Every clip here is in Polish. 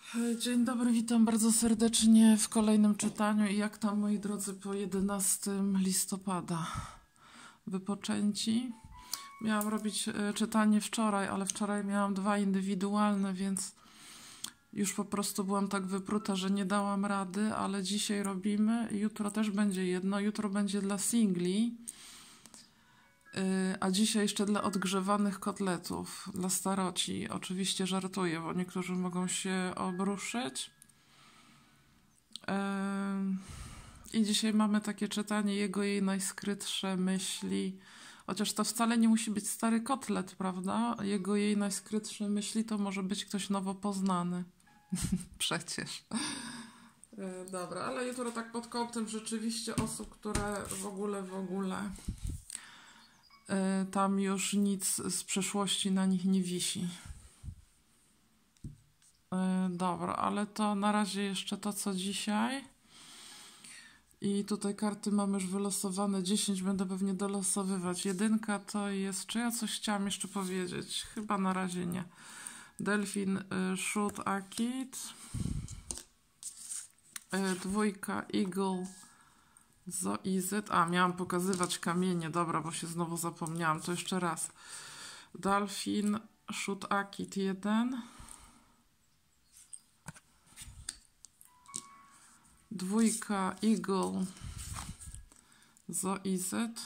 Dzień dobry, witam bardzo serdecznie w kolejnym czytaniu. I jak tam, moi drodzy, po 11 listopada? Wypoczęci? Miałam robić czytanie wczoraj, ale wczoraj miałam 2 indywidualne, więc już po prostu byłam tak wypruta, że nie dałam rady, ale dzisiaj robimy. Jutro też będzie jedno. Jutro będzie dla singli, a dzisiaj jeszcze dla odgrzewanych kotletów, dla staroci. Oczywiście żartuję, bo niektórzy mogą się obruszyć. I dzisiaj mamy takie czytanie Jego jej najskrytsze myśli. Chociaż to wcale nie musi być stary kotlet, prawda? Jego jej najskrytsze myśli to może być ktoś nowo poznany. Przecież. Dobra, ale jutro tak pod kątem rzeczywiście osób, które w ogóle tam już nic z przeszłości na nich nie wisi. Dobra, ale to na razie jeszcze to, co dzisiaj. I tutaj karty mamy już wylosowane. 10 będę pewnie dolosowywać. 1 to jest... Czy ja coś chciałam jeszcze powiedzieć? Chyba na razie nie. Delfin, Shoot, Akit. 2, Eagle, Zoizet. A, miałam pokazywać kamienie. Dobra, bo się znowu zapomniałam. To jeszcze raz. Delfin, Shoot, Akit 1. 2, Eagle, Zoizet.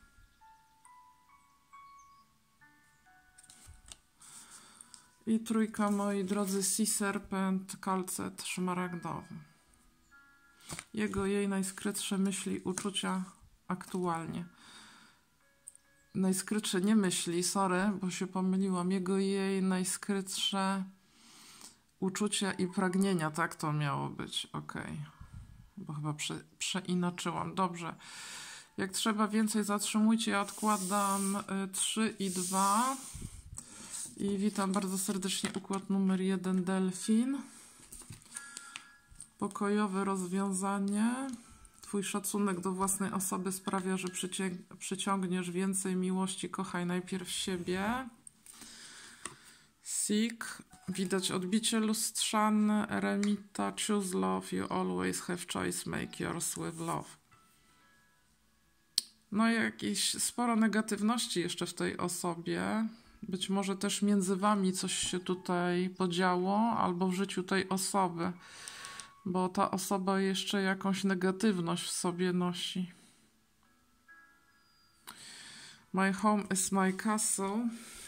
I 3, moi drodzy, Sea Serpent, kalcet szmaragdowy. Jego jej najskrytsze myśli, uczucia aktualnie. Najskrytsze nie myśli, sorry, bo się pomyliłam. Jego jej najskrytsze uczucia i pragnienia, tak to miało być, okej. Bo chyba przeinaczyłam. Dobrze. Jak trzeba więcej zatrzymujcie, ja odkładam 3 i 2. I witam bardzo serdecznie układ numer 1, Delfin. Pokojowe rozwiązanie. Twój szacunek do własnej osoby sprawia, że przyciągniesz więcej miłości. Kochaj najpierw siebie. Seek. Widać odbicie lustrzane. Eremita. Choose love. You always have choice. Make yours with love. No i jakieś sporo negatywności jeszcze w tej osobie. Być może też między wami coś się tutaj podziało, albo w życiu tej osoby, bo ta osoba jeszcze jakąś negatywność w sobie nosi. My home is my castle.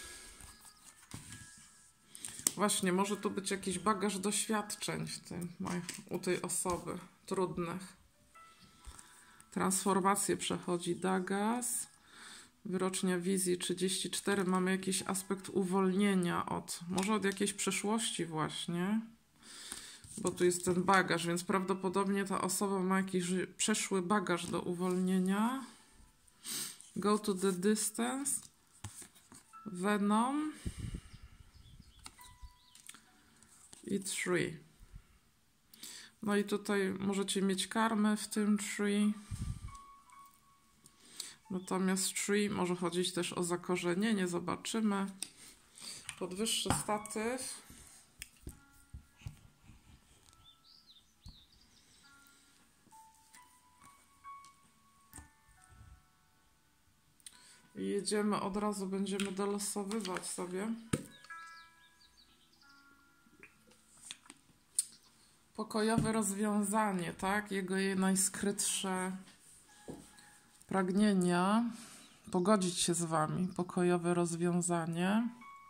Właśnie, może tu być jakiś bagaż doświadczeń w tym, u tej osoby, trudnych. Transformację przechodzi Dagas. Wyrocznia wizji 34. Mamy jakiś aspekt uwolnienia może od jakiejś przeszłości właśnie. Bo tu jest ten bagaż, więc prawdopodobnie ta osoba ma jakiś przeszły bagaż do uwolnienia. Go to the distance. Venom. I 3. No i tutaj możecie mieć karmę w tym 3. Natomiast 3 może chodzić też o zakorzenienie. Zobaczymy. Podwyższy statyw. I jedziemy od razu, będziemy dolosowywać sobie. Pokojowe rozwiązanie, tak? Jego jej najskrytsze pragnienia. Pogodzić się z wami. Pokojowe rozwiązanie.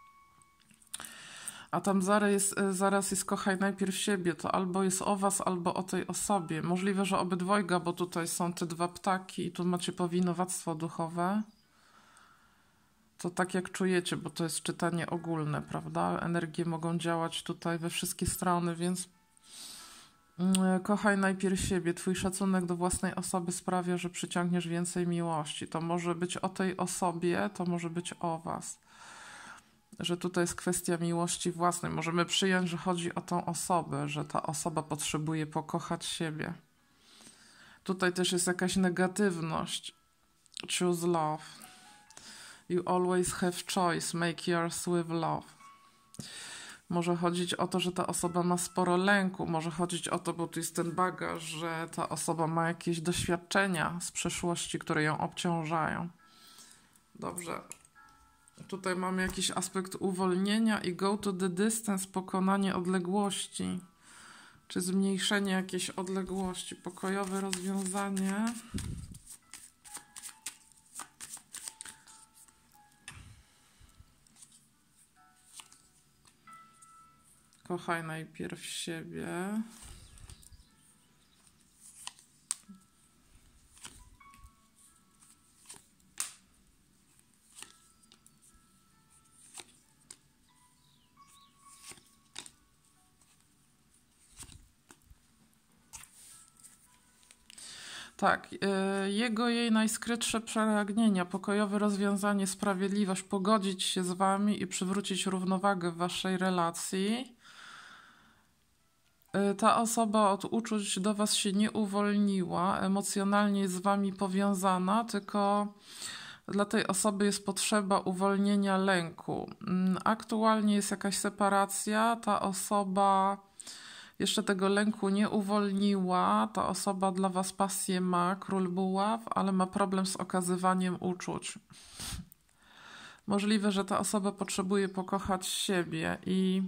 A tam zaraz jest kochaj najpierw siebie. To albo jest o was, albo o tej osobie. Możliwe, że obydwojga, bo tutaj są te 2 ptaki i tu macie powinowactwo duchowe. To tak jak czujecie, bo to jest czytanie ogólne, prawda? Energie mogą działać tutaj we wszystkie strony, więc kochaj najpierw siebie. Twój szacunek do własnej osoby sprawia, że przyciągniesz więcej miłości. To może być o tej osobie, to może być o was. Że tutaj jest kwestia miłości własnej. Możemy przyjąć, że chodzi o tą osobę, że ta osoba potrzebuje pokochać siebie. Tutaj też jest jakaś negatywność. Choose love. You always have choice. Make yours with love. Może chodzić o to, że ta osoba ma sporo lęku. Może chodzić o to, bo tu jest ten bagaż, że ta osoba ma jakieś doświadczenia z przeszłości, które ją obciążają. Dobrze. Tutaj mamy jakiś aspekt uwolnienia i go to the distance, pokonanie odległości. Czy zmniejszenie jakiejś odległości. Pokojowe rozwiązanie. Kochaj najpierw siebie. Tak, jej najskrytsze pragnienia, pokojowe rozwiązanie, sprawiedliwość, pogodzić się z wami i przywrócić równowagę w waszej relacji. Ta osoba od uczuć do was się nie uwolniła, emocjonalnie jest z wami powiązana, tylko dla tej osoby jest potrzeba uwolnienia lęku. Aktualnie jest jakaś separacja, ta osoba jeszcze tego lęku nie uwolniła, ta osoba dla was pasję ma, król buław, ale ma problem z okazywaniem uczuć. Możliwe, że ta osoba potrzebuje pokochać siebie i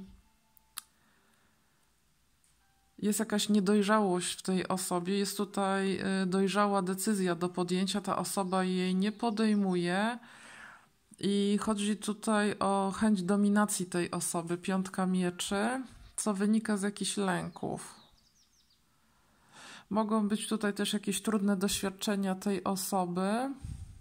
jest jakaś niedojrzałość w tej osobie, jest tutaj dojrzała decyzja do podjęcia, ta osoba jej nie podejmuje i chodzi tutaj o chęć dominacji tej osoby, 5 mieczy, co wynika z jakichś lęków. Mogą być tutaj też jakieś trudne doświadczenia tej osoby.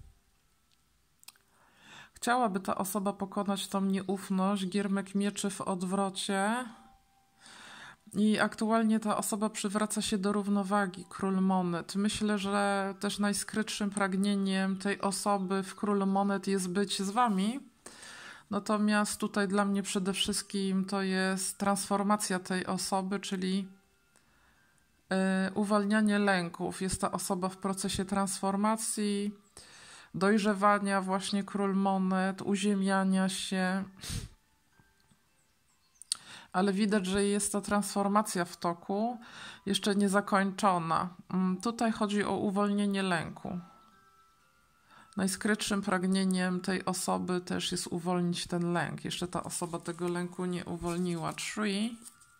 Chciałaby ta osoba pokonać tą nieufność, giermek mieczy w odwrocie. I aktualnie ta osoba przywraca się do równowagi, król monet. Myślę, że też najskrytszym pragnieniem tej osoby w królu monet jest być z wami. Natomiast tutaj dla mnie przede wszystkim to jest transformacja tej osoby, czyli uwalnianie lęków. Jest ta osoba w procesie transformacji, dojrzewania, właśnie król monet, uziemiania się. Ale widać, że jest ta transformacja w toku, jeszcze niezakończona. Tutaj chodzi o uwolnienie lęku. Najskrytszym pragnieniem tej osoby też jest uwolnić ten lęk. Jeszcze ta osoba tego lęku nie uwolniła. 3.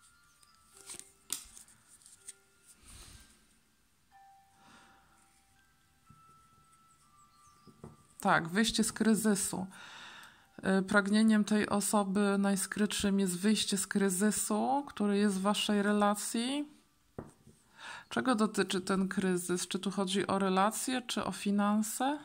Tak, wyjście z kryzysu. Pragnieniem tej osoby najskrytszym jest wyjście z kryzysu, który jest w waszej relacji. Czego dotyczy ten kryzys? Czy tu chodzi o relacje, czy o finanse?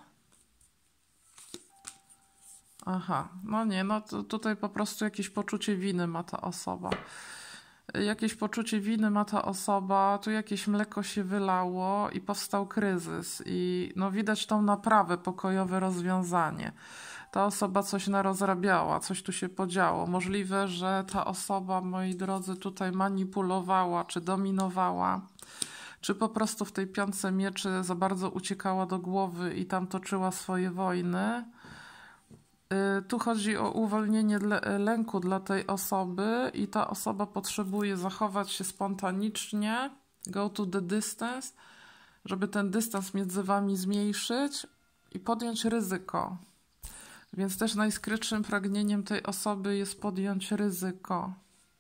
Aha, no nie, no to tutaj po prostu jakieś poczucie winy ma ta osoba. Jakieś poczucie winy ma ta osoba, tu jakieś mleko się wylało i powstał kryzys. I no widać tą naprawę, pokojowe rozwiązanie. Ta osoba coś narozrabiała, coś tu się podziało. Możliwe, że ta osoba, moi drodzy, tutaj manipulowała, czy dominowała, czy po prostu w tej 5 mieczy za bardzo uciekała do głowy i tam toczyła swoje wojny. Tu chodzi o uwolnienie lęku dla tej osoby i ta osoba potrzebuje zachować się spontanicznie, go to the distance, żeby ten dystans między wami zmniejszyć i podjąć ryzyko. Więc też najskrytszym pragnieniem tej osoby jest podjąć ryzyko.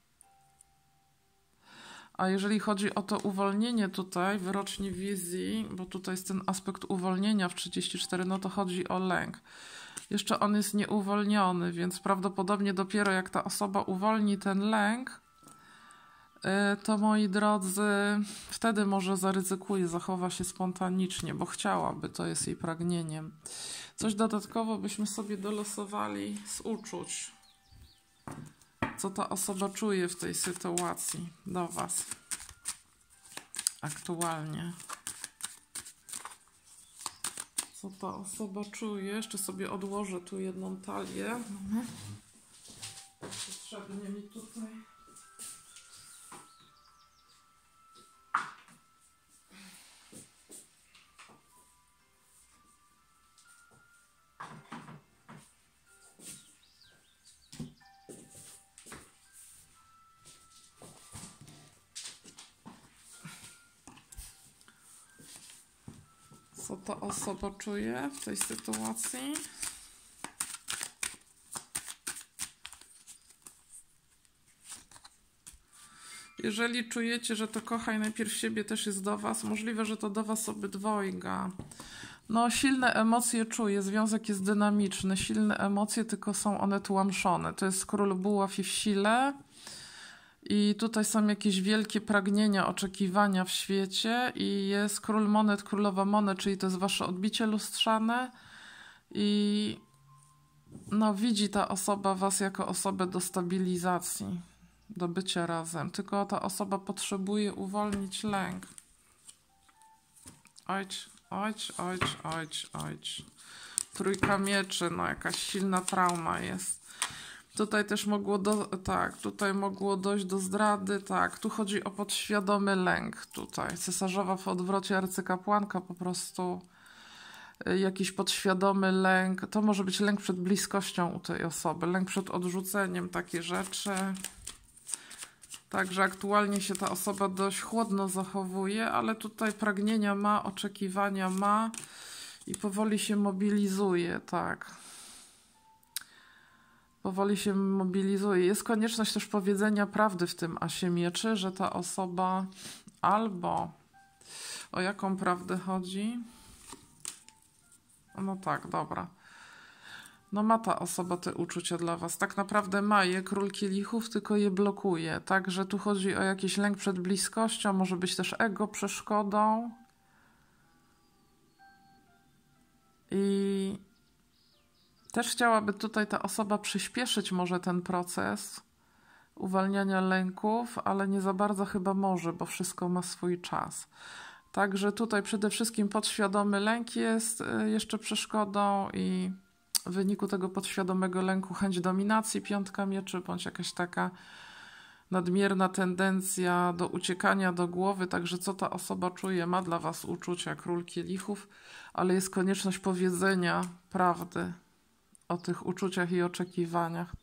A jeżeli chodzi o to uwolnienie tutaj, wyrocznie wizji, bo tutaj jest ten aspekt uwolnienia w 34, no to chodzi o lęk. Jeszcze on jest nieuwolniony, więc prawdopodobnie dopiero jak ta osoba uwolni ten lęk, to moi drodzy, wtedy może zaryzykuje, zachowa się spontanicznie, bo chciałaby, to jest jej pragnieniem. Coś dodatkowo byśmy sobie dolosowali z uczuć. Co ta osoba czuje w tej sytuacji do was aktualnie. Co ta osoba czuje? Jeszcze sobie odłożę tu jedną talię. Potrzebnie mi tutaj. Co ta osoba czuje w tej sytuacji? Jeżeli czujecie, że to kochaj najpierw siebie też jest do was, możliwe, że to do was obydwojga. No, silne emocje czuję, związek jest dynamiczny, silne emocje, tylko są one tłamszone. To jest król buław i w sile. I tutaj są jakieś wielkie pragnienia, oczekiwania w świecie i jest król monet, królowa monet, czyli to jest wasze odbicie lustrzane i no, widzi ta osoba was jako osobę do stabilizacji, do bycia razem. Tylko ta osoba potrzebuje uwolnić lęk. Ojcz, ojcz, ojcz, ojcz, ojcz. Trójka mieczy, no jakaś silna trauma jest. Tutaj też mogło, tutaj mogło dojść do zdrady, tak, tu chodzi o podświadomy lęk, tutaj, cesarzowa w odwrocie, arcykapłanka, po prostu jakiś podświadomy lęk, to może być lęk przed bliskością u tej osoby, lęk przed odrzuceniem, takie rzeczy. Także aktualnie się ta osoba dość chłodno zachowuje, ale tutaj pragnienia ma, oczekiwania ma i powoli się mobilizuje, tak. Powoli się mobilizuje. Jest konieczność też powiedzenia prawdy w tym asie mieczy, że ta osoba albo... O jaką prawdę chodzi? No tak, dobra. No ma ta osoba te uczucia dla was. Tak naprawdę ma je, król kielichów, tylko je blokuje. Także tu chodzi o jakiś lęk przed bliskością, może być też ego przeszkodą. I też chciałaby tutaj ta osoba przyspieszyć może ten proces uwalniania lęków, ale nie za bardzo chyba może, bo wszystko ma swój czas. Także tutaj przede wszystkim podświadomy lęk jest jeszcze przeszkodą i w wyniku tego podświadomego lęku chęć dominacji, piątka mieczy, bądź jakaś taka nadmierna tendencja do uciekania do głowy. Także co ta osoba czuje? Ma dla was uczucia, król kielichów, ale jest konieczność powiedzenia prawdy o tych uczuciach i oczekiwaniach.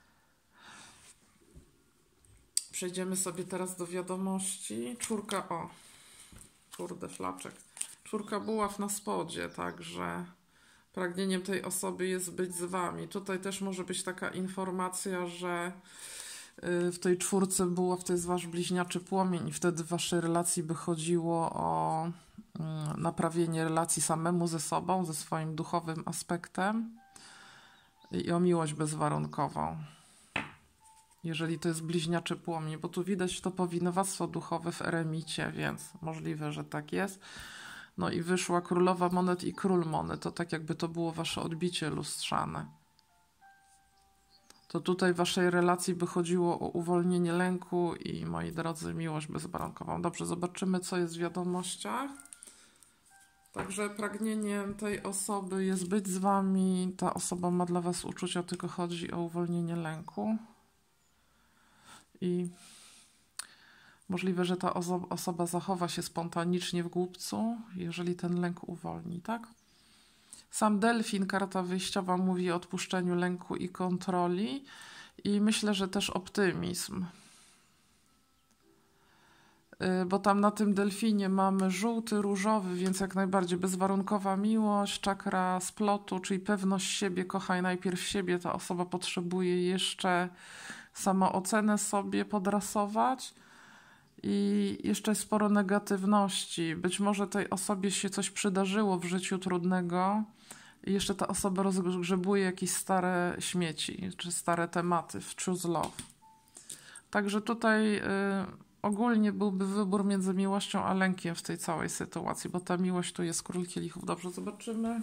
Przejdziemy sobie teraz do wiadomości. Czwórka, o, kurde, flaczek. Czwórka buław na spodzie, także pragnieniem tej osoby jest być z wami. Tutaj też może być taka informacja, że w tej czwórce buław to jest wasz bliźniaczy płomień i wtedy w waszej relacji by chodziło o naprawienie relacji samemu ze sobą, ze swoim duchowym aspektem i o miłość bezwarunkową. Jeżeli to jest bliźniaczy płomień, bo tu widać to powinowactwo duchowe w eremicie, więc możliwe, że tak jest. No i wyszła królowa monet i król monet. To tak jakby to było wasze odbicie lustrzane. To tutaj w waszej relacji by chodziło o uwolnienie lęku i, moi drodzy, miłość bezwarunkową. Dobrze, zobaczymy, co jest w wiadomościach. Także pragnieniem tej osoby jest być z wami. Ta osoba ma dla was uczucia, tylko chodzi o uwolnienie lęku. I możliwe, że ta osoba zachowa się spontanicznie w głupcu, jeżeli ten lęk uwolni, tak? Sam delfin, karta wyjściowa, mówi o odpuszczeniu lęku i kontroli i myślę, że też optymizm. Bo tam na tym delfinie mamy żółty, różowy, więc jak najbardziej bezwarunkowa miłość, czakra splotu, czyli pewność siebie, kochaj najpierw siebie. Ta osoba potrzebuje jeszcze samoocenę sobie podrasować i jeszcze sporo negatywności. Być może tej osobie się coś przydarzyło w życiu trudnego i jeszcze ta osoba rozgrzebuje jakieś stare śmieci czy stare tematy w Choose Love. Także tutaj ogólnie byłby wybór między miłością a lękiem w tej całej sytuacji, bo ta miłość tu jest król kielichów. Dobrze, zobaczymy.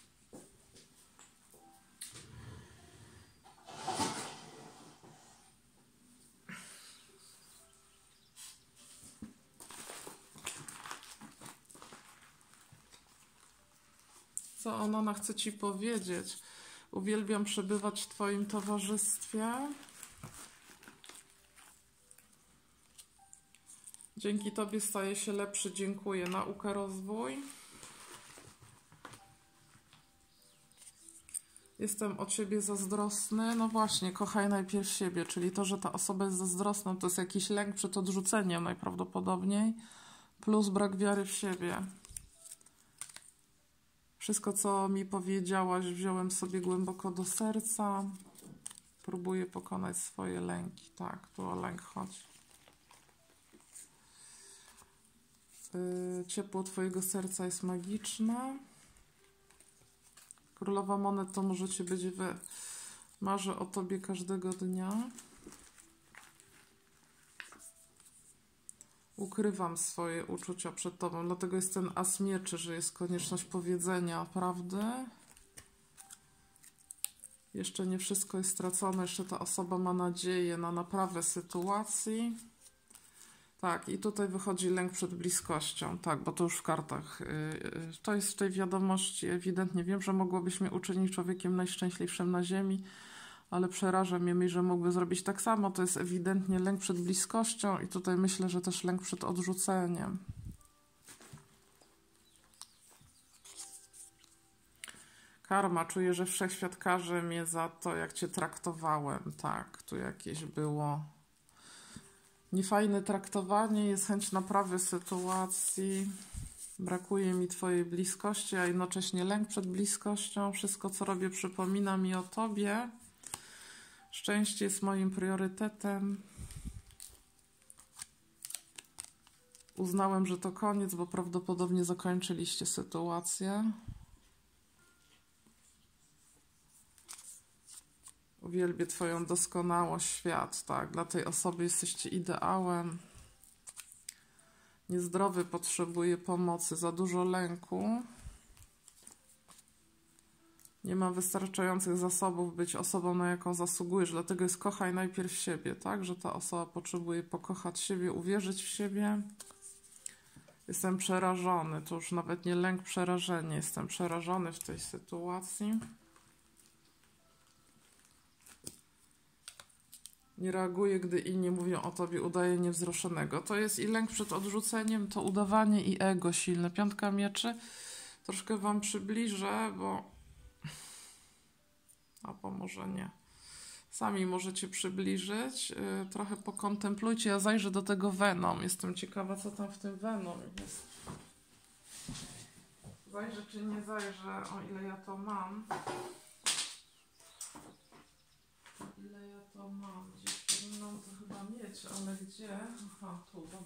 Co ona chce ci powiedzieć? Uwielbiam przebywać w twoim towarzystwie. Dzięki tobie staję się lepszy. Dziękuję. Nauka, rozwój. Jestem o ciebie zazdrosny. No właśnie, kochaj najpierw siebie, czyli to, że ta osoba jest zazdrosna, to jest jakiś lęk przed odrzuceniem najprawdopodobniej, plus brak wiary w siebie. Wszystko, co mi powiedziałaś, wziąłem sobie głęboko do serca. Próbuję pokonać swoje lęki. Tak, tu o lęk chodzi. Ciepło twojego serca jest magiczne. Królowa monet to możecie być wy. Marzę o tobie każdego dnia. Ukrywam swoje uczucia przed tobą. Dlatego jest ten as mieczy, że jest konieczność powiedzenia prawdy. Jeszcze nie wszystko jest stracone. Jeszcze ta osoba ma nadzieję na naprawę sytuacji. Tak, i tutaj wychodzi lęk przed bliskością. Tak, bo to już w kartach. To jest w tej wiadomości ewidentnie. Wiem, że mogłobyś mnie uczynić człowiekiem najszczęśliwszym na ziemi, ale przeraża mnie myśl, że mógłby zrobić tak samo. To jest ewidentnie lęk przed bliskością i tutaj myślę, że też lęk przed odrzuceniem. Karma. Czuję, że wszechświat karze mnie za to, jak cię traktowałem. Tak, tu jakieś było niefajne traktowanie, jest chęć naprawy sytuacji. Brakuje mi twojej bliskości, a jednocześnie lęk przed bliskością. Wszystko, co robię, przypomina mi o tobie. Szczęście jest moim priorytetem. Uznałem, że to koniec, bo prawdopodobnie zakończyliście sytuację. Uwielbię twoją doskonałość, świat, tak. Dla tej osoby jesteście ideałem. Niezdrowy, potrzebuje pomocy, za dużo lęku. Nie ma wystarczających zasobów być osobą, na jaką zasługujesz. Dlatego jest kochaj najpierw siebie, tak? Że ta osoba potrzebuje pokochać siebie, uwierzyć w siebie. Jestem przerażony. To już nawet nie lęk, przerażenie. Jestem przerażony w tej sytuacji. Nie reaguje, gdy inni mówią o tobie, udaje niewzruszonego. To jest i lęk przed odrzuceniem, to udawanie i ego silne. Piątka mieczy. Troszkę wam przybliżę, bo... Albo może nie. Sami możecie przybliżyć. Trochę pokontemplujcie. Ja zajrzę do tego Venom. Jestem ciekawa, co tam w tym Venom jest. Zajrzę czy nie zajrzę, o ile ja to mam. Ile ja to mam? Gdzieś powinnam to chyba mieć, ale gdzie? Aha, tu, dobra.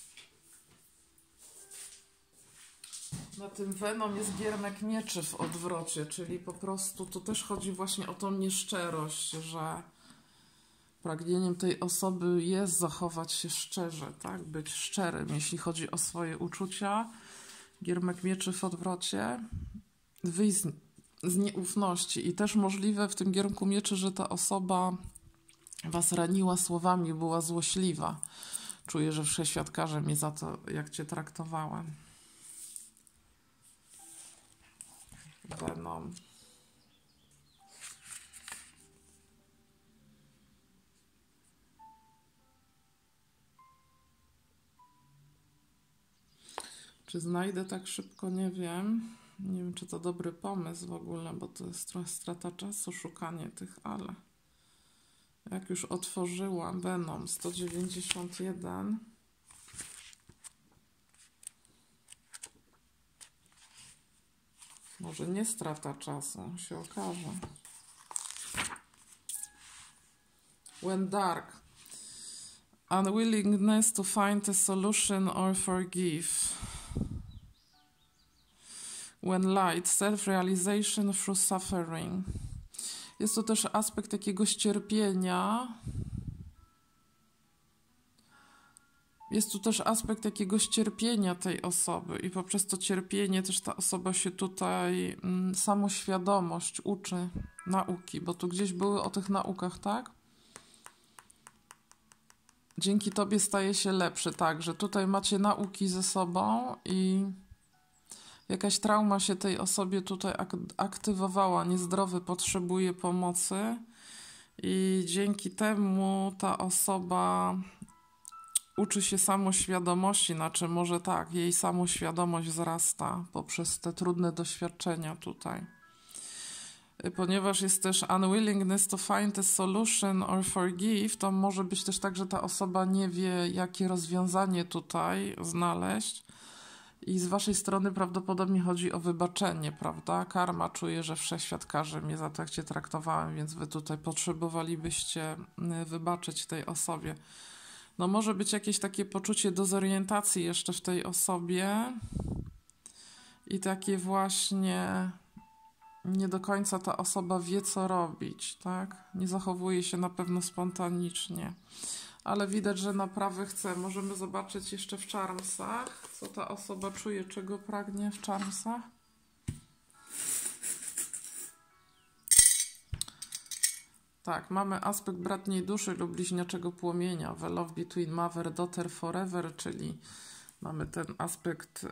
Na tym Venom jest giermek mieczy w odwrocie, czyli po prostu tu też chodzi właśnie o tą nieszczerość, że pragnieniem tej osoby jest zachować się szczerze, tak? Być szczerym, jeśli chodzi o swoje uczucia. Giermek mieczy w odwrocie. Wyjść z nieufności i też możliwe w tym giermku mieczy, że ta osoba was raniła słowami, była złośliwa. Czuję, że wszechświat karze mnie za to, jak cię traktowałem. Venom. Czy znajdę tak szybko? Nie wiem. Nie wiem, czy to dobry pomysł w ogóle, bo to jest trochę strata czasu, szukanie tych, ale jak już otworzyłam Venom 191, może nie strata czasu, się okaże. When dark, unwillingness to find a solution or forgive. When light, self-realization through suffering. Jest to też aspekt jakiegoś cierpienia. Jest tu też aspekt jakiegoś cierpienia tej osoby i poprzez to cierpienie też ta osoba się tutaj samoświadomość uczy nauki, bo tu gdzieś były o tych naukach, tak? Dzięki tobie staje się lepszy, tak, że tutaj macie nauki ze sobą i jakaś trauma się tej osobie tutaj aktywowała, niezdrowy, potrzebuje pomocy i dzięki temu ta osoba uczy się samoświadomości, znaczy może tak, jej samoświadomość wzrasta poprzez te trudne doświadczenia tutaj. Ponieważ jest też unwillingness to find a solution or forgive, to może być też tak, że ta osoba nie wie, jakie rozwiązanie tutaj znaleźć I z waszej strony prawdopodobnie chodzi o wybaczenie, prawda? Karma czuje, że wszechświat każe mnie za to, jak cię traktowałem, więc wy tutaj potrzebowalibyście wybaczyć tej osobie. No może być jakieś takie poczucie dezorientacji jeszcze w tej osobie i takie właśnie nie do końca ta osoba wie, co robić, tak? Nie zachowuje się na pewno spontanicznie. Ale widać, że naprawy chce. Możemy zobaczyć jeszcze w Charmsach, co ta osoba czuje, czego pragnie w Charmsach. Tak, mamy aspekt bratniej duszy lub bliźniaczego płomienia. The love between mother, daughter forever, czyli mamy ten aspekt,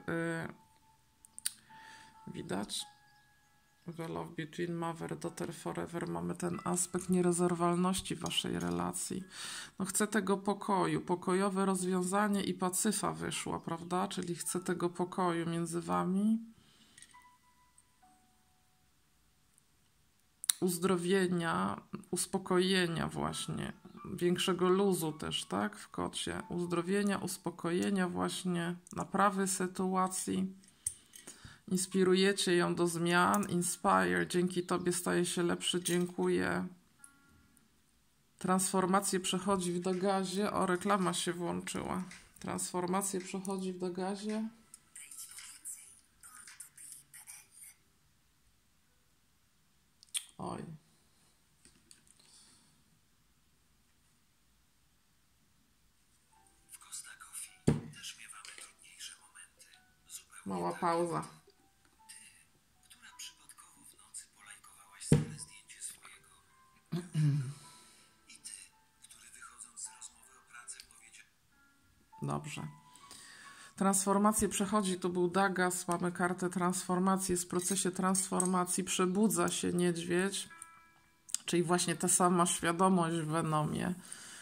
widać? The love between mother, daughter forever. Mamy ten aspekt nierozerwalności waszej relacji. No chcę tego pokoju, pokojowe rozwiązanie i pacyfa wyszła, prawda? Czyli chcę tego pokoju między wami. Uzdrowienia, uspokojenia właśnie, większego luzu też, tak? W kocie. Uzdrowienia, uspokojenia właśnie, naprawy sytuacji. Inspirujecie ją do zmian. Inspire. Dzięki tobie staje się lepszy. Dziękuję. Transformację przechodzi w Dagazie. O, reklama się włączyła. Transformację przechodzi w Dagazie. Oj. W Costa Coffee też miewamy trudniejsze momenty. Mała pauza. Która przypadkowo w nocy polajkowałaś stare zdjęcie swojego. I ty, który wychodząc z rozmowy o pracy powiedział... Dobrze. Transformację przechodzi, tu był Dagas, mamy kartę transformacji, jest w procesie transformacji, przebudza się niedźwiedź, czyli właśnie ta sama świadomość w Venomie,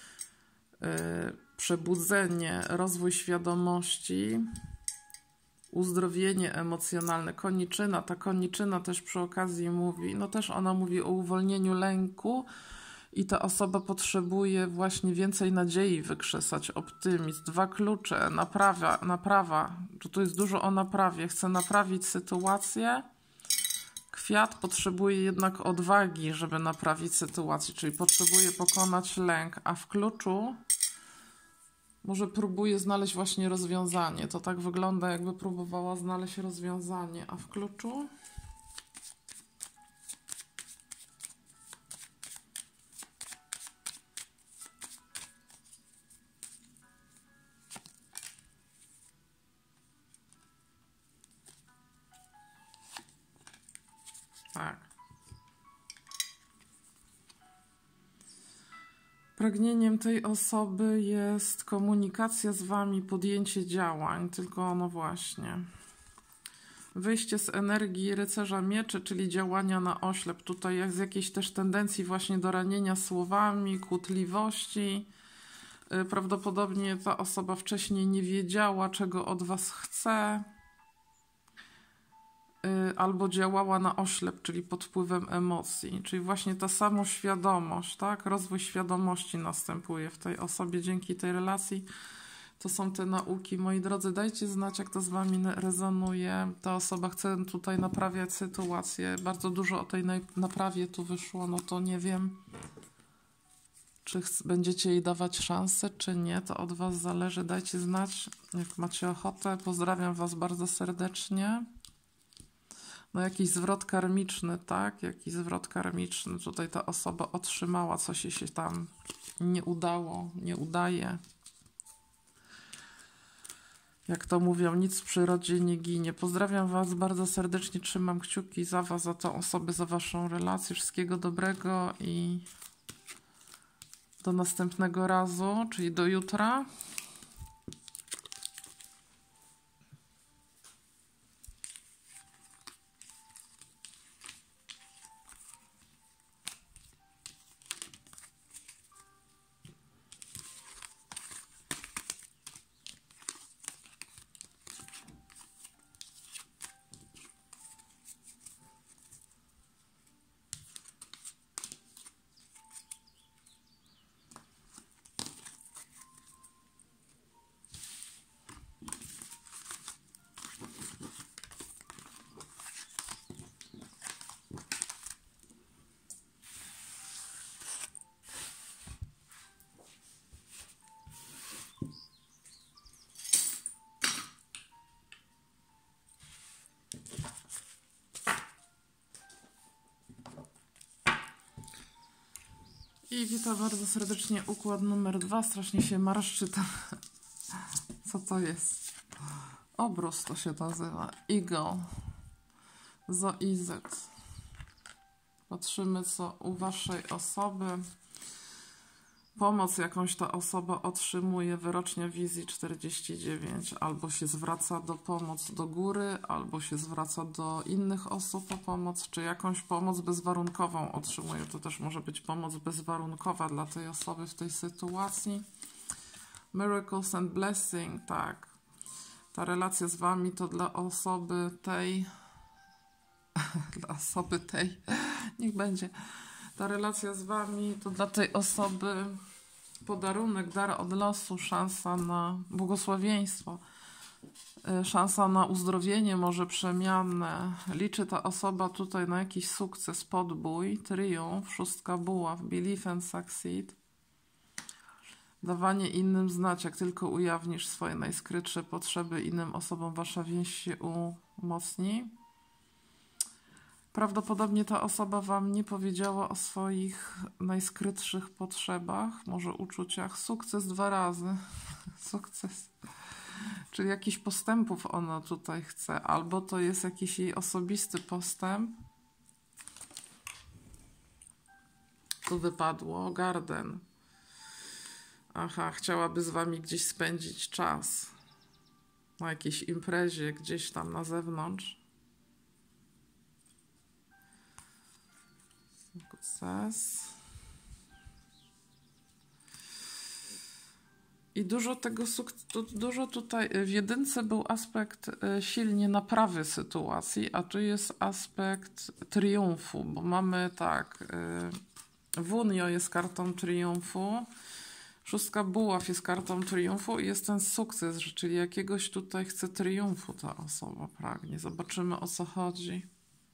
przebudzenie, rozwój świadomości, uzdrowienie emocjonalne, koniczyna, ta koniczyna też przy okazji mówi, no też ona mówi o uwolnieniu lęku, i ta osoba potrzebuje właśnie więcej nadziei wykrzesać, optymizm. 2 klucze, naprawa. Tu jest dużo o naprawie. Chce naprawić sytuację. Kwiat potrzebuje jednak odwagi, żeby naprawić sytuację, czyli potrzebuje pokonać lęk, a w kluczu może próbuje znaleźć właśnie rozwiązanie. To tak wygląda, jakby próbowała znaleźć rozwiązanie, a w kluczu... Tak. Pragnieniem tej osoby jest komunikacja z wami, podjęcie działań, tylko no właśnie. Wyjście z energii rycerza mieczy, czyli działania na oślep. Tutaj jak z jakiejś też tendencji właśnie do ranienia słowami, kłótliwości. Prawdopodobnie ta osoba wcześniej nie wiedziała, czego od was chce. Albo działała na oślep, czyli pod wpływem emocji. Czyli właśnie ta samoświadomość, tak? Rozwój świadomości następuje w tej osobie dzięki tej relacji. To są te nauki. Moi drodzy, dajcie znać, jak to z wami rezonuje. Ta osoba chce tutaj naprawiać sytuację. Bardzo dużo o tej naprawie tu wyszło, no to nie wiem, czy będziecie jej dawać szansę, czy nie. To od was zależy. Dajcie znać, jak macie ochotę. Pozdrawiam was bardzo serdecznie. No jakiś zwrot karmiczny, tak? Jakiś zwrot karmiczny. Tutaj ta osoba otrzymała, coś jej się tam nie udało, nie udaje. Jak to mówią, nic w przyrodzie nie ginie. Pozdrawiam was bardzo serdecznie, trzymam kciuki za was, za tą osobę, za waszą relację. Wszystkiego dobrego i do następnego razu, czyli do jutra. I witam bardzo serdecznie. Układ numer 2. Strasznie się marszczy tam. Co to jest? Obrus to się nazywa. Eagle. Zoizet. Patrzymy, co u waszej osoby. Pomoc jakąś ta osoba otrzymuje. Wyrocznia wizji 49. Albo się zwraca do pomoc do góry, albo się zwraca do innych osób o pomoc, czy jakąś pomoc bezwarunkową otrzymuje. To też może być pomoc bezwarunkowa dla tej osoby w tej sytuacji. Miracles and blessing, tak. Ta relacja z wami to dla osoby tej... dla osoby tej... Niech będzie. Ta relacja z wami to dla tej osoby podarunek, dar od losu, szansa na błogosławieństwo, szansa na uzdrowienie, może przemianę. Liczy ta osoba tutaj na jakiś sukces, podbój, triumf, 6 buław, believe and succeed. Dawanie innym znać, jak tylko ujawnisz swoje najskrytsze potrzeby innym osobom, wasza więź się umocni. Prawdopodobnie ta osoba wam nie powiedziała o swoich najskrytszych potrzebach, może uczuciach. Sukces 2 razy. Sukces. Czyli jakichś postępów ona tutaj chce, albo to jest jakiś jej osobisty postęp. Tu wypadło garden. Aha, chciałaby z wami gdzieś spędzić czas. Na jakiejś imprezie, gdzieś tam na zewnątrz. Sukces. I dużo tutaj w jedynce był aspekt silnie naprawy sytuacji, a tu jest aspekt triumfu, bo mamy tak, Wunio jest kartą triumfu, 6 buław jest kartą triumfu i jest ten sukces, czyli jakiegoś tutaj chce triumfu ta osoba pragnie. Zobaczymy, o co chodzi.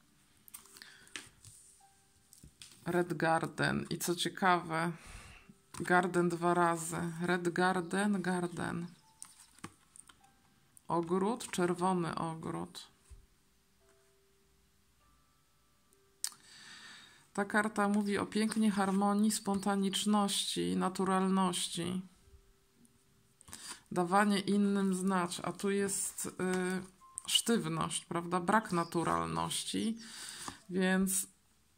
Red Garden. I co ciekawe, Garden 2 razy. Red Garden, Garden. Ogród, czerwony ogród. Ta karta mówi o pięknie, harmonii, spontaniczności, naturalności. Dawanie innym znać, a tu jest sztywność, prawda? Brak naturalności, więc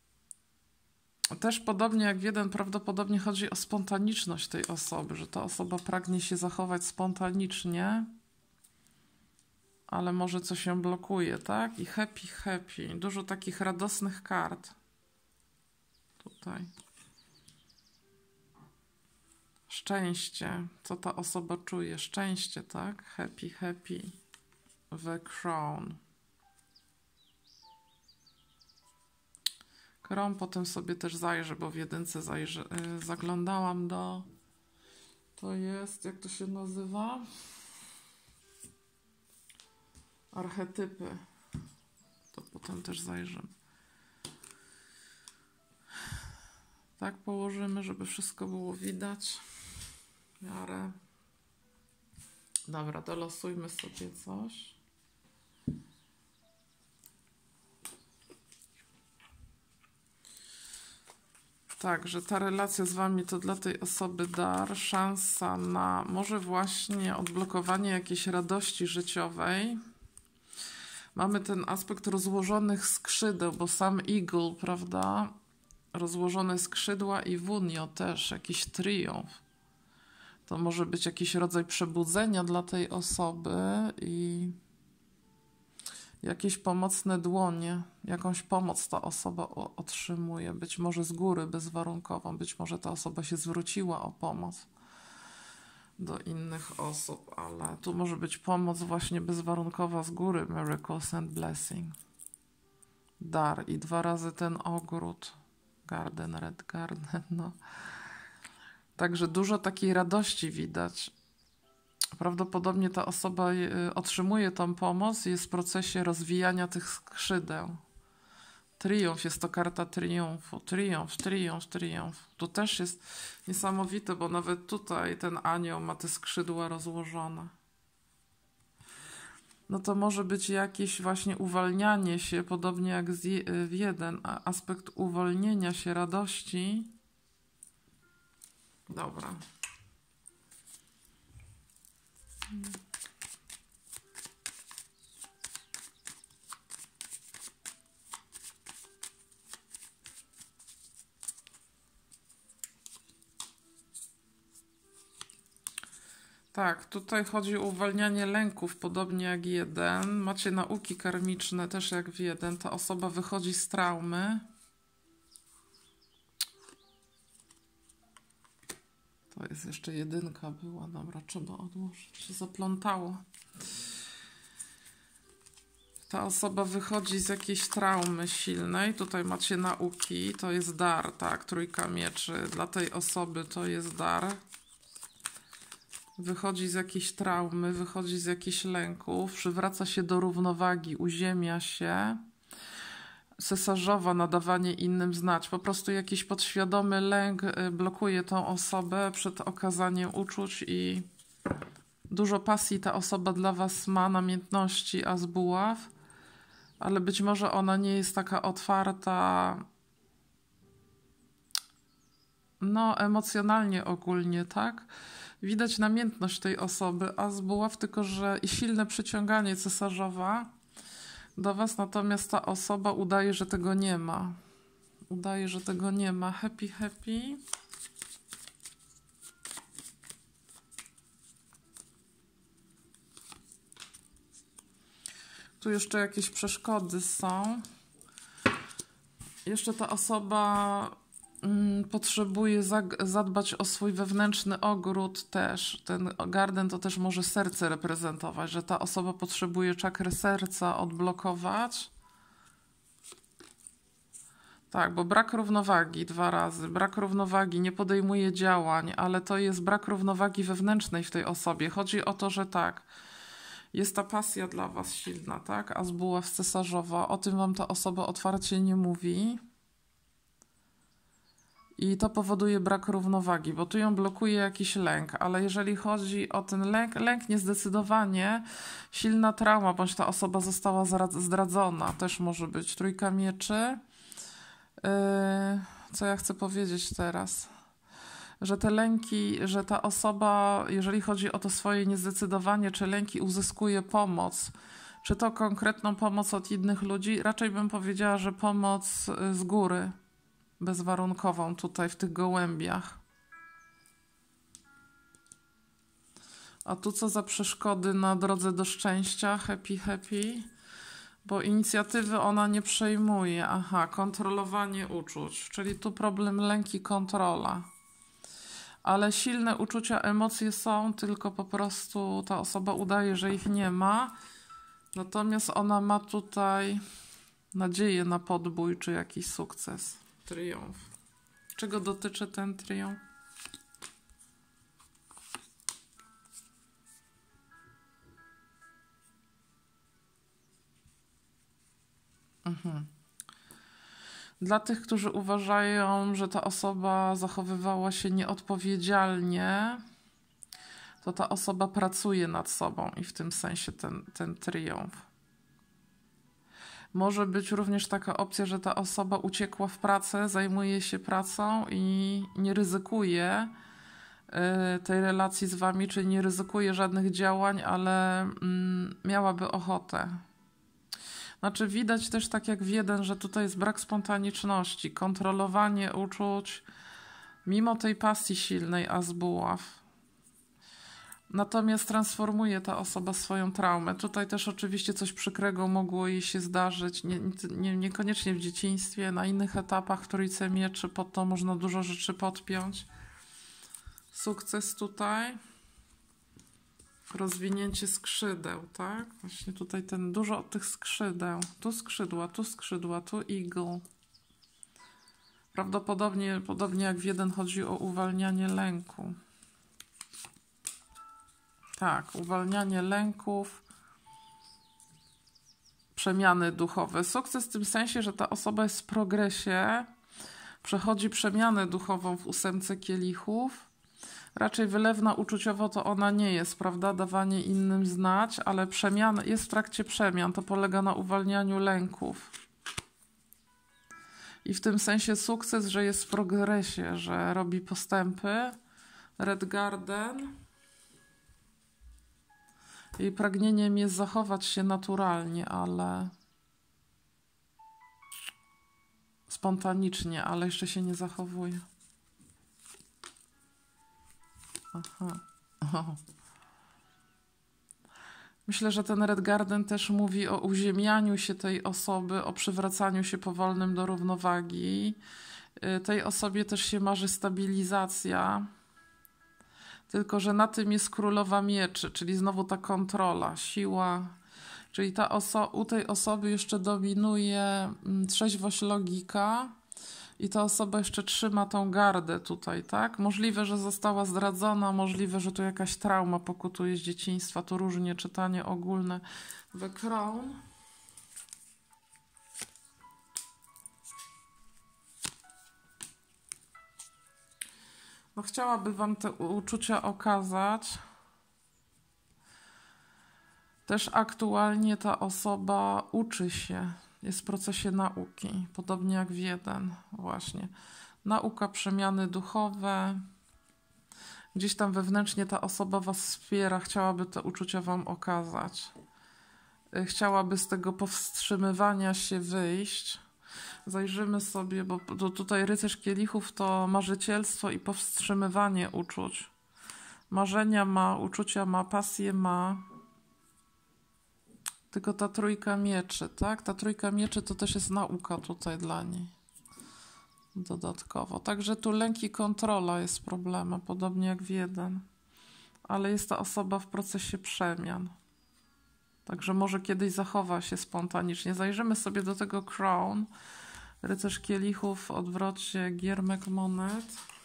też podobnie jak w jeden, prawdopodobnie chodzi o spontaniczność tej osoby, że ta osoba pragnie się zachować spontanicznie, ale może coś się blokuje, tak? I happy, happy. Dużo takich radosnych kart. Tutaj. Szczęście. Co ta osoba czuje? Szczęście, tak? Happy, happy. The Crown. Krom potem sobie też zajrzę, bo w jedynce zaglądałam do... To jest, jak to się nazywa? Archetypy. To potem też zajrzymy. Tak położymy, żeby wszystko było widać. W miarę. Dobra, dolosujmy sobie coś. Tak, że ta relacja z wami to dla tej osoby dar, szansa na może właśnie odblokowanie jakiejś radości życiowej. Mamy ten aspekt rozłożonych skrzydeł, bo sam Eagle, prawda? Rozłożone skrzydła i Wunio też, jakiś triumf. To może być jakiś rodzaj przebudzenia dla tej osoby i jakieś pomocne dłonie, jakąś pomoc ta osoba otrzymuje, być może z góry bezwarunkową, być może ta osoba się zwróciła o pomoc do innych osób, ale tu może być pomoc właśnie bezwarunkowa z góry, miracles and blessing. Dar i 2 razy ten ogród, garden, red garden, no. Także dużo takiej radości widać. Prawdopodobnie ta osoba otrzymuje tą pomoc i jest w procesie rozwijania tych skrzydeł. Triumf, jest to karta triumfu. Triumf, triumf, triumf. Tu też jest niesamowite, bo nawet tutaj ten anioł ma te skrzydła rozłożone. No to może być jakieś właśnie uwalnianie się, podobnie jak w jeden, aspekt uwolnienia się, radości Dobra. Tak, tutaj chodzi o uwalnianie lęków, podobnie jak 1. Macie nauki karmiczne też jak w 1. Ta osoba wychodzi z traumy. To jest jeszcze 1 była. Dobra, trzeba odłożyć. Się zaplątało. Ta osoba wychodzi z jakiejś traumy silnej. Tutaj macie nauki. To jest dar, tak? 3 mieczy. Dla tej osoby to jest dar. Wychodzi z jakiejś traumy, wychodzi z jakichś lęków, przywraca się do równowagi, uziemia się. Cesarzowa, nadawanie innym znać. Po prostu jakiś podświadomy lęk blokuje tą osobę przed okazaniem uczuć i dużo pasji ta osoba dla was ma, namiętności, as buław, ale być może ona nie jest taka otwarta, no emocjonalnie ogólnie, tak? Widać namiętność tej osoby, as buław, tylko że i silne przyciąganie cesarzowa do was, natomiast ta osoba udaje, że tego nie ma. Udaje, że tego nie ma. Happy, happy. Tu jeszcze jakieś przeszkody są. Jeszcze ta osoba potrzebuje zadbać o swój wewnętrzny ogród też. Ten garden to też może serce reprezentować, że ta osoba potrzebuje czakrę serca odblokować. Tak, bo brak równowagi 2 razy. Brak równowagi, nie podejmuje działań, ale to jest brak równowagi wewnętrznej w tej osobie. Chodzi o to, że tak, jest ta pasja dla was silna, tak? As buław cesarzowa. O tym wam ta osoba otwarcie nie mówi. I to powoduje brak równowagi, bo tu ją blokuje jakiś lęk, ale jeżeli chodzi o ten lęk niezdecydowanie, silna trauma, bądź ta osoba została zdradzona, też może być. 3 mieczy. Co ja chcę powiedzieć teraz? Że te lęki, że ta osoba, jeżeli chodzi o to swoje niezdecydowanie, czy lęki, uzyskuje pomoc, czy to konkretną pomoc od innych ludzi, raczej bym powiedziała, że pomoc z góry, bezwarunkową tutaj w tych gołębiach. A tu co za przeszkody na drodze do szczęścia? Happy, happy. Bo inicjatywy ona nie przejmuje. Aha, kontrolowanie uczuć. Czyli tu problem lęki, kontrola. Ale silne uczucia, emocje są, tylko po prostu ta osoba udaje, że ich nie ma. Natomiast ona ma tutaj nadzieję na podbój czy jakiś sukces. Triumf. Czego dotyczy ten triumf? Dla tych, którzy uważają, że ta osoba zachowywała się nieodpowiedzialnie, to ta osoba pracuje nad sobą i w tym sensie ten triumf. Może być również taka opcja, że ta osoba uciekła w pracę, zajmuje się pracą i nie ryzykuje tej relacji z wami, czyli nie ryzykuje żadnych działań, ale miałaby ochotę. Znaczy widać też tak jak w 1, że tutaj jest brak spontaniczności, kontrolowanie uczuć, mimo tej pasji silnej, as buław. Natomiast transformuje ta osoba swoją traumę. Tutaj też oczywiście coś przykrego mogło jej się zdarzyć, niekoniecznie w dzieciństwie, na innych etapach w Trójce Mieczy, pod to można dużo rzeczy podpiąć. Sukces tutaj. Rozwinięcie skrzydeł, tak? Właśnie tutaj dużo tych skrzydeł. Tu skrzydła, tu eagle. Prawdopodobnie, podobnie jak w 1, chodzi o uwalnianie lęku. Tak, uwalnianie lęków, przemiany duchowe. Sukces w tym sensie, że ta osoba jest w progresie, przechodzi przemianę duchową w 8 kielichów. Raczej wylewna uczuciowo to ona nie jest, prawda? Dawanie innym znać, ale jest w trakcie przemian. To polega na uwalnianiu lęków. I w tym sensie sukces, że jest w progresie, że robi postępy. Red Garden. Jej pragnieniem jest zachować się naturalnie, ale spontanicznie, ale jeszcze się nie zachowuje. Aha. O. Myślę, że ten Red Garden też mówi o uziemianiu się tej osoby, o przywracaniu się powolnym do równowagi. Tej osobie też się marzy stabilizacja. Tylko że na tym jest królowa mieczy, czyli znowu ta kontrola, siła. Czyli u tej osoby jeszcze dominuje trzeźwość, logika i ta osoba jeszcze trzyma tą gardę tutaj, tak? Możliwe, że została zdradzona, możliwe, że tu jakaś trauma pokutuje z dzieciństwa, tu różnie czytanie ogólne. The Crown. No, chciałaby wam te uczucia okazać. Też aktualnie ta osoba uczy się, jest w procesie nauki, podobnie jak w 1 właśnie. Nauka, przemiany duchowe. Gdzieś tam wewnętrznie ta osoba was wspiera, chciałaby te uczucia wam okazać. Chciałaby z tego powstrzymywania się wyjść. Zajrzymy sobie, bo tutaj rycerz kielichów to marzycielstwo i powstrzymywanie uczuć. Marzenia ma, uczucia ma, pasję ma. Tylko ta trójka mieczy, tak? Ta trójka mieczy to też jest nauka tutaj dla niej. Dodatkowo. Także tu lęk i kontrola jest problemem, podobnie jak w 1. Ale jest ta osoba w procesie przemian. Także może kiedyś zachowa się spontanicznie. Zajrzymy sobie do tego Crown. Rycerz kielichów w odwrocie, giermek monet.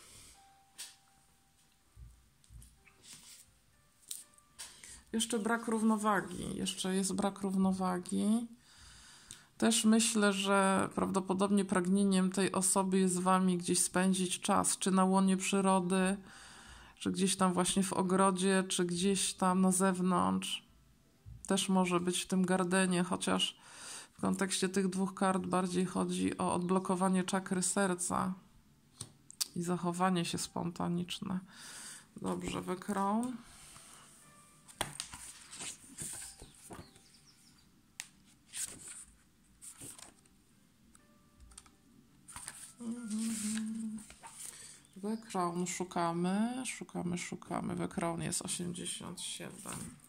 Jeszcze brak równowagi. Jeszcze jest brak równowagi. Też myślę, że prawdopodobnie pragnieniem tej osoby jest z wami gdzieś spędzić czas. Czy na łonie przyrody, czy gdzieś tam właśnie w ogrodzie, czy gdzieś tam na zewnątrz. Też może być w tym gardenie, chociaż w kontekście tych 2 kart bardziej chodzi o odblokowanie czakry serca i zachowanie się spontaniczne. Dobrze, The Crown. The Crown szukamy. The Crown jest 87.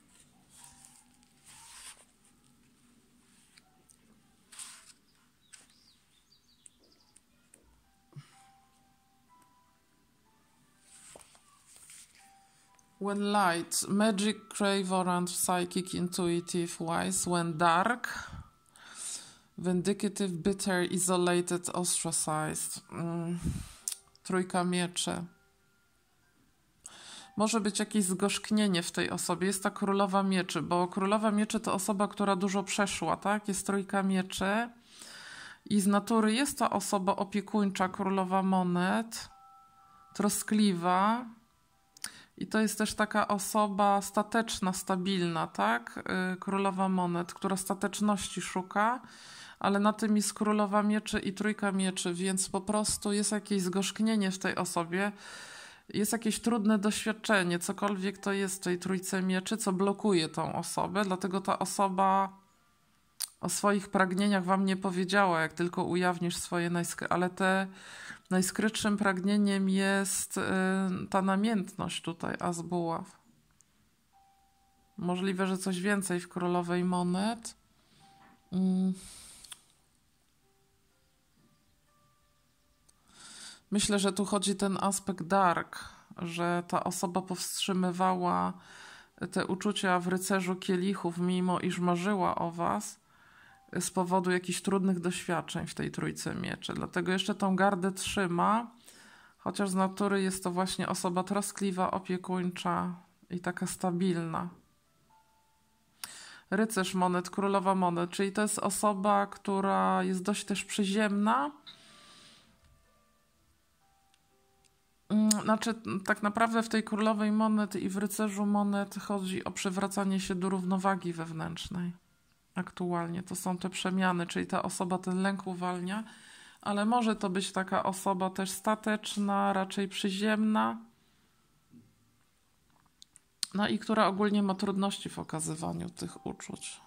When light, magic, clairvoyant, psychic, intuitive, wise. When dark, vindictive, bitter, isolated, ostracized. Trójka mieczy. Może być jakieś zgorzknienie w tej osobie. Jest ta królowa mieczy, bo królowa mieczy to osoba, która dużo przeszła, tak? Jest trójka mieczy i z natury jest ta osoba opiekuńcza, królowa monet, troskliwa. I to jest też taka osoba stateczna, stabilna, tak? Królowa monet, która stateczności szuka, ale na tym jest królowa mieczy i trójka mieczy, więc po prostu jest jakieś zgorzknienie w tej osobie, jest jakieś trudne doświadczenie, cokolwiek to jest w tej trójce mieczy, co blokuje tą osobę, dlatego ta osoba o swoich pragnieniach wam nie powiedziała, jak tylko ujawnisz swoje ale te najskrytszym pragnieniem jest ta namiętność tutaj, as buław. Możliwe, że coś więcej w królowej monet. Myślę, że tu chodzi ten aspekt dark, że ta osoba powstrzymywała te uczucia w rycerzu kielichów, mimo iż marzyła o was, z powodu jakichś trudnych doświadczeń w tej trójce mieczy. Dlatego jeszcze tą gardę trzyma, chociaż z natury jest to właśnie osoba troskliwa, opiekuńcza i taka stabilna. Rycerz monet, królowa monet, czyli to jest osoba, która jest dość też przyziemna. Znaczy, tak naprawdę w tej królowej monet i w rycerzu monet chodzi o przywracanie się do równowagi wewnętrznej. Aktualnie to są te przemiany, czyli ta osoba ten lęk uwalnia, ale może to być taka osoba też stateczna, raczej przyziemna, No i która ogólnie ma trudności w okazywaniu tych uczuć.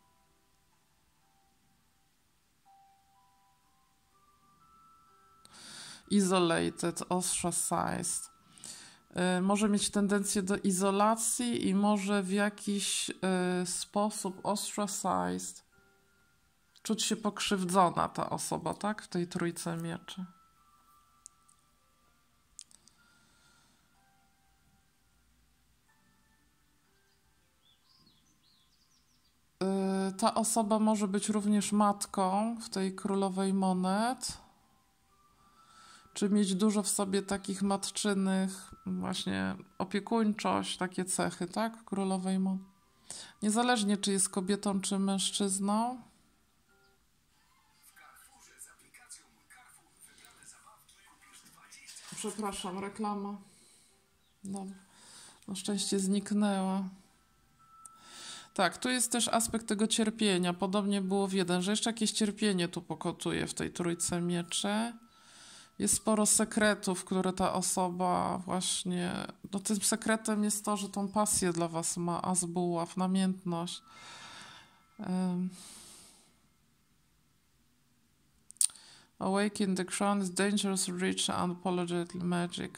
Isolated, ostracized. Może mieć tendencję do izolacji i może w jakiś sposób ostracized czuć się pokrzywdzona ta osoba, tak? W tej trójce mieczy. Ta osoba może być również matką w tej królowej monet. Czy mieć dużo w sobie takich matczynych, właśnie opiekuńczość, takie cechy, tak? Królowej monet. Niezależnie, czy jest kobietą, czy mężczyzną. Przepraszam, reklama. Dobra. Na szczęście zniknęła. Tak, tu jest też aspekt tego cierpienia. Podobnie było w jeden, że jeszcze jakieś cierpienie tu pokotuje w tej trójce mieczy. Jest sporo sekretów, które ta osoba właśnie... No tym sekretem jest to, że tą pasję dla was ma, as buław, namiętność. Awaken the crown is dangerous, rich and unapologetically magic.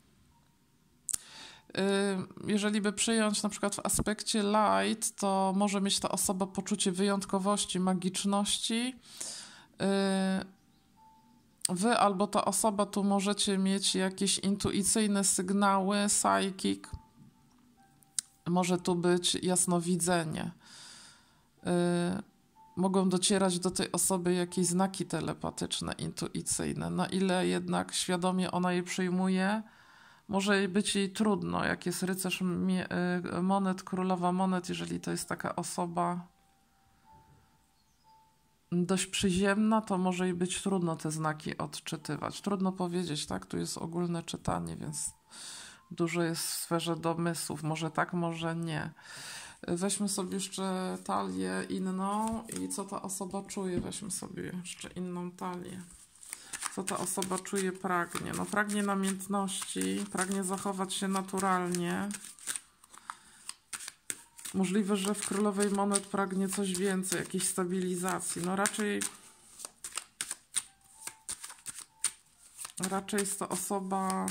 Jeżeli by przyjąć na przykład w aspekcie light, to może mieć ta osoba poczucie wyjątkowości, magiczności. Wy albo ta osoba tu możecie mieć jakieś intuicyjne sygnały, psychic. Może tu być jasnowidzenie. Mogą docierać do tej osoby jakieś znaki telepatyczne, intuicyjne. Na ile jednak świadomie ona je przyjmuje, może być jej trudno, jak jest rycerz monet, królowa monet, jeżeli to jest taka osoba dość przyziemna, to może jej być trudno te znaki odczytywać. Trudno powiedzieć, tak? Tu jest ogólne czytanie, więc dużo jest w sferze domysłów. Może tak, może nie. Weźmy sobie jeszcze talię inną i co ta osoba czuje. Weźmy sobie jeszcze inną talię. Co ta osoba czuje, pragnie? No pragnie namiętności, pragnie zachować się naturalnie. Możliwe, że w królowej monet pragnie coś więcej, jakiejś stabilizacji. No raczej jest to osoba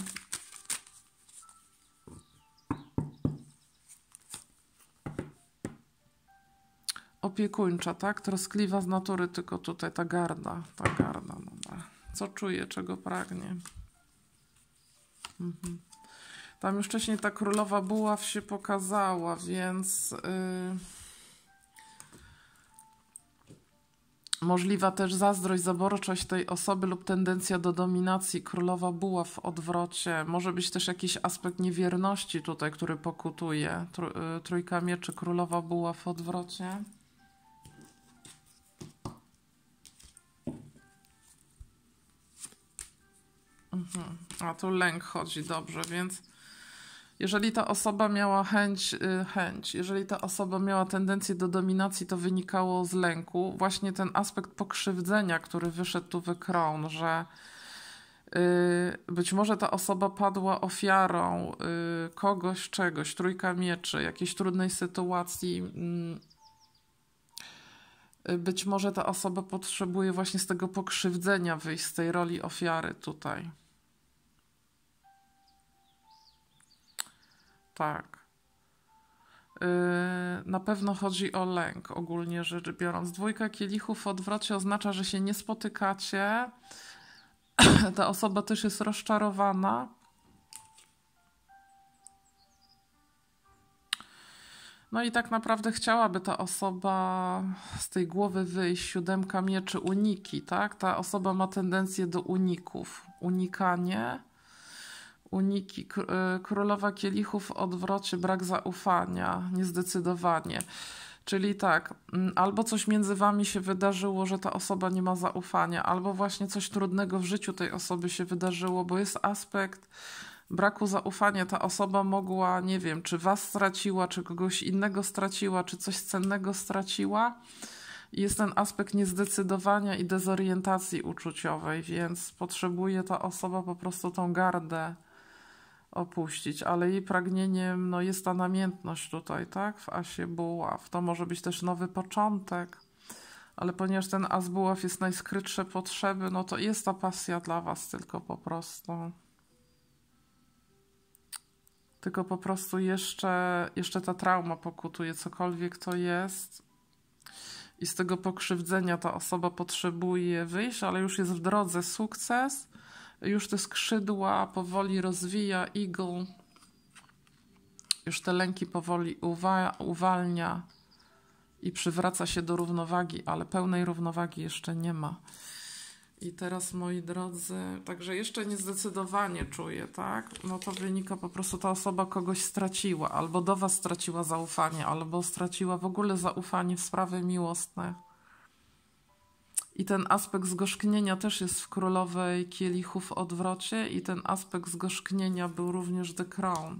opiekuńcza, tak? Troskliwa z natury, tylko tutaj ta garda, no. Co czuje, czego pragnie. Tam już wcześniej ta królowa buław się pokazała, więc możliwa też zazdrość, zaborczość tej osoby lub tendencja do dominacji. Królowa buław w odwrocie. Może być też jakiś aspekt niewierności tutaj, który pokutuje. Trójka mieczy, królowa buław w odwrocie. A tu lęk chodzi, dobrze, więc jeżeli ta osoba miała jeżeli ta osoba miała tendencję do dominacji, to wynikało z lęku. Właśnie ten aspekt pokrzywdzenia, który wyszedł tu w Crown, że być może ta osoba padła ofiarą kogoś, czegoś, trójka mieczy, jakiejś trudnej sytuacji. Być może ta osoba potrzebuje właśnie z tego pokrzywdzenia wyjść, z tej roli ofiary tutaj. Tak. Na pewno chodzi o lęk, ogólnie rzecz biorąc. Dwójka kielichów w odwrocie oznacza, że się nie spotykacie. Ta osoba też jest rozczarowana. No i tak naprawdę chciałaby ta osoba z tej głowy wyjść. Siódemka mieczy, uniki, tak? Ta osoba ma tendencję do uników. Unikanie. Uniki. Królowa kielichów w odwrocie, brak zaufania, niezdecydowanie. Czyli tak, albo coś między wami się wydarzyło, że ta osoba nie ma zaufania, albo właśnie coś trudnego w życiu tej osoby się wydarzyło, bo jest aspekt braku zaufania. Ta osoba mogła, nie wiem, czy was straciła, czy kogoś innego straciła, czy coś cennego straciła. I jest ten aspekt niezdecydowania i dezorientacji uczuciowej, więc potrzebuje ta osoba po prostu tą gardę opuścić, ale jej pragnieniem no, jest ta namiętność tutaj, tak? W asie buław. To może być też nowy początek, ale ponieważ ten as buław jest najskrytsze potrzeby, no to jest ta pasja dla was, tylko po prostu jeszcze ta trauma pokutuje, cokolwiek to jest. I z tego pokrzywdzenia ta osoba potrzebuje wyjść, ale już jest w drodze sukces. Już te skrzydła powoli rozwija, eagle. Już te lęki powoli uwalnia i przywraca się do równowagi, ale pełnej równowagi jeszcze nie ma. I teraz, moi drodzy, także jeszcze niezdecydowanie czuję, tak? No to wynika po prostu, ta osoba kogoś straciła, albo do was straciła zaufanie, albo straciła w ogóle zaufanie w sprawy miłosne. I ten aspekt zgorzknienia też jest w Królowej Kielichów w odwrocie i ten aspekt zgorzknienia był również The Crown.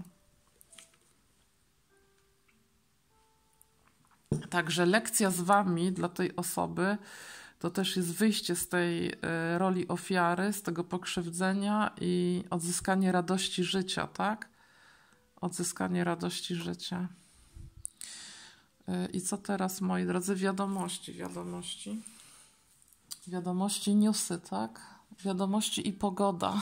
Także lekcja z wami dla tej osoby to też jest wyjście z tej roli ofiary, z tego pokrzywdzenia i odzyskanie radości życia, tak? Odzyskanie radości życia. I co teraz, moi drodzy? Wiadomości, newsy, tak? Wiadomości i pogoda.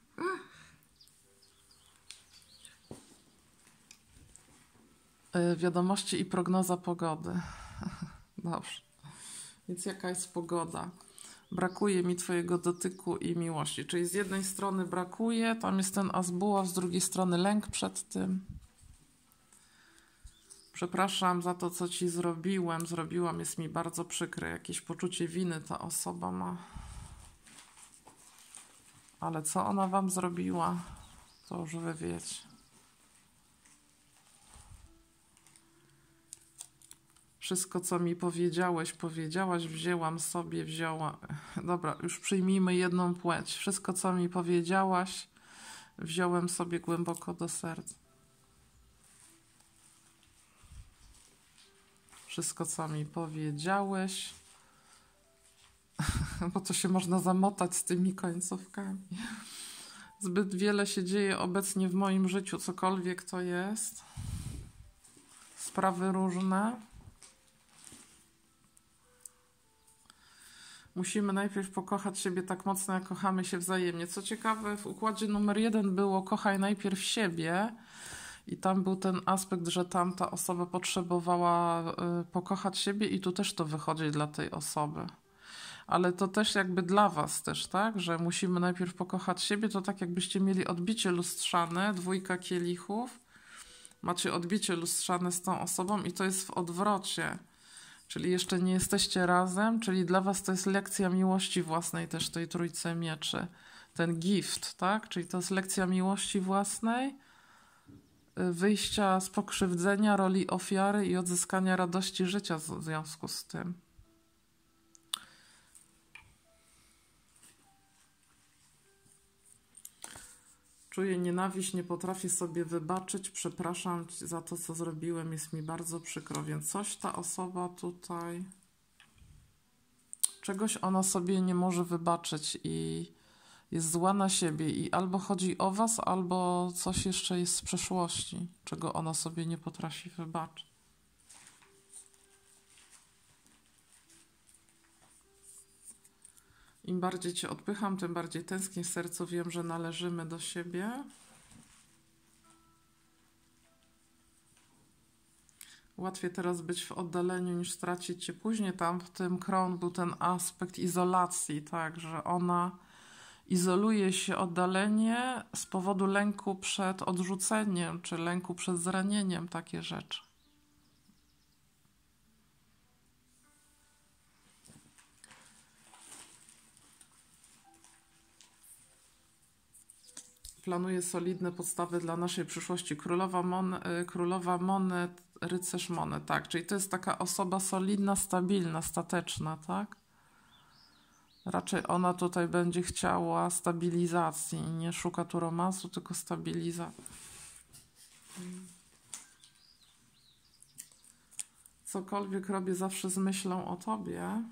Wiadomości i prognoza pogody. Dobrze. Więc jaka jest pogoda? Brakuje mi twojego dotyku i miłości. Czyli z jednej strony brakuje, tam jest ten as buław, z drugiej strony lęk przed tym. Przepraszam za to, co ci zrobiłam, jest mi bardzo przykre. Jakieś poczucie winy ta osoba ma. Ale co ona wam zrobiła, to już wy wiecie. Wszystko, co mi powiedziałaś, wzięła. Dobra, już przyjmijmy jedną płeć. Wszystko, co mi powiedziałaś, wziąłem sobie głęboko do serca. Wszystko, co mi powiedziałeś, bo to się można zamotać z tymi końcówkami. Zbyt wiele się dzieje obecnie w moim życiu, cokolwiek to jest. Sprawy różne. Musimy najpierw pokochać siebie tak mocno, jak kochamy się wzajemnie. Co ciekawe, w układzie numer 1 było kochaj najpierw siebie i tam był ten aspekt, że tamta osoba potrzebowała pokochać siebie i tu też to wychodzi dla tej osoby. Ale to też jakby dla was też, tak? Że musimy najpierw pokochać siebie, to tak jakbyście mieli odbicie lustrzane, 2 kielichów. Macie odbicie lustrzane z tą osobą i to jest w odwrocie. Czyli jeszcze nie jesteście razem, czyli dla was to jest lekcja miłości własnej też tej trójce mieczy. Ten gift, tak? Czyli to jest lekcja miłości własnej, wyjścia z pokrzywdzenia, roli ofiary i odzyskania radości życia w związku z tym. Czuję nienawiść, nie potrafię sobie wybaczyć, przepraszam za to, co zrobiłem, jest mi bardzo przykro, więc coś ta osoba tutaj, czegoś ona sobie nie może wybaczyć i jest zła na siebie i albo chodzi o was, albo coś jeszcze jest z przeszłości, czego ona sobie nie potrafi wybaczyć. Im bardziej cię odpycham, tym bardziej tęsknię w sercu, wiem, że należymy do siebie. Łatwiej teraz być w oddaleniu niż stracić cię później. Tam w tym Crown był ten aspekt izolacji, tak, że ona izoluje się oddalenie z powodu lęku przed odrzuceniem, czy lęku przed zranieniem, takie rzeczy. Planuje solidne podstawy dla naszej przyszłości. Królowa monet, rycerz monet, tak. Czyli to jest taka osoba solidna, stabilna, stateczna, tak? Raczej ona tutaj będzie chciała stabilizacji. Nie szuka tu romansu, tylko stabilizacji. Cokolwiek robię zawsze z myślą o tobie.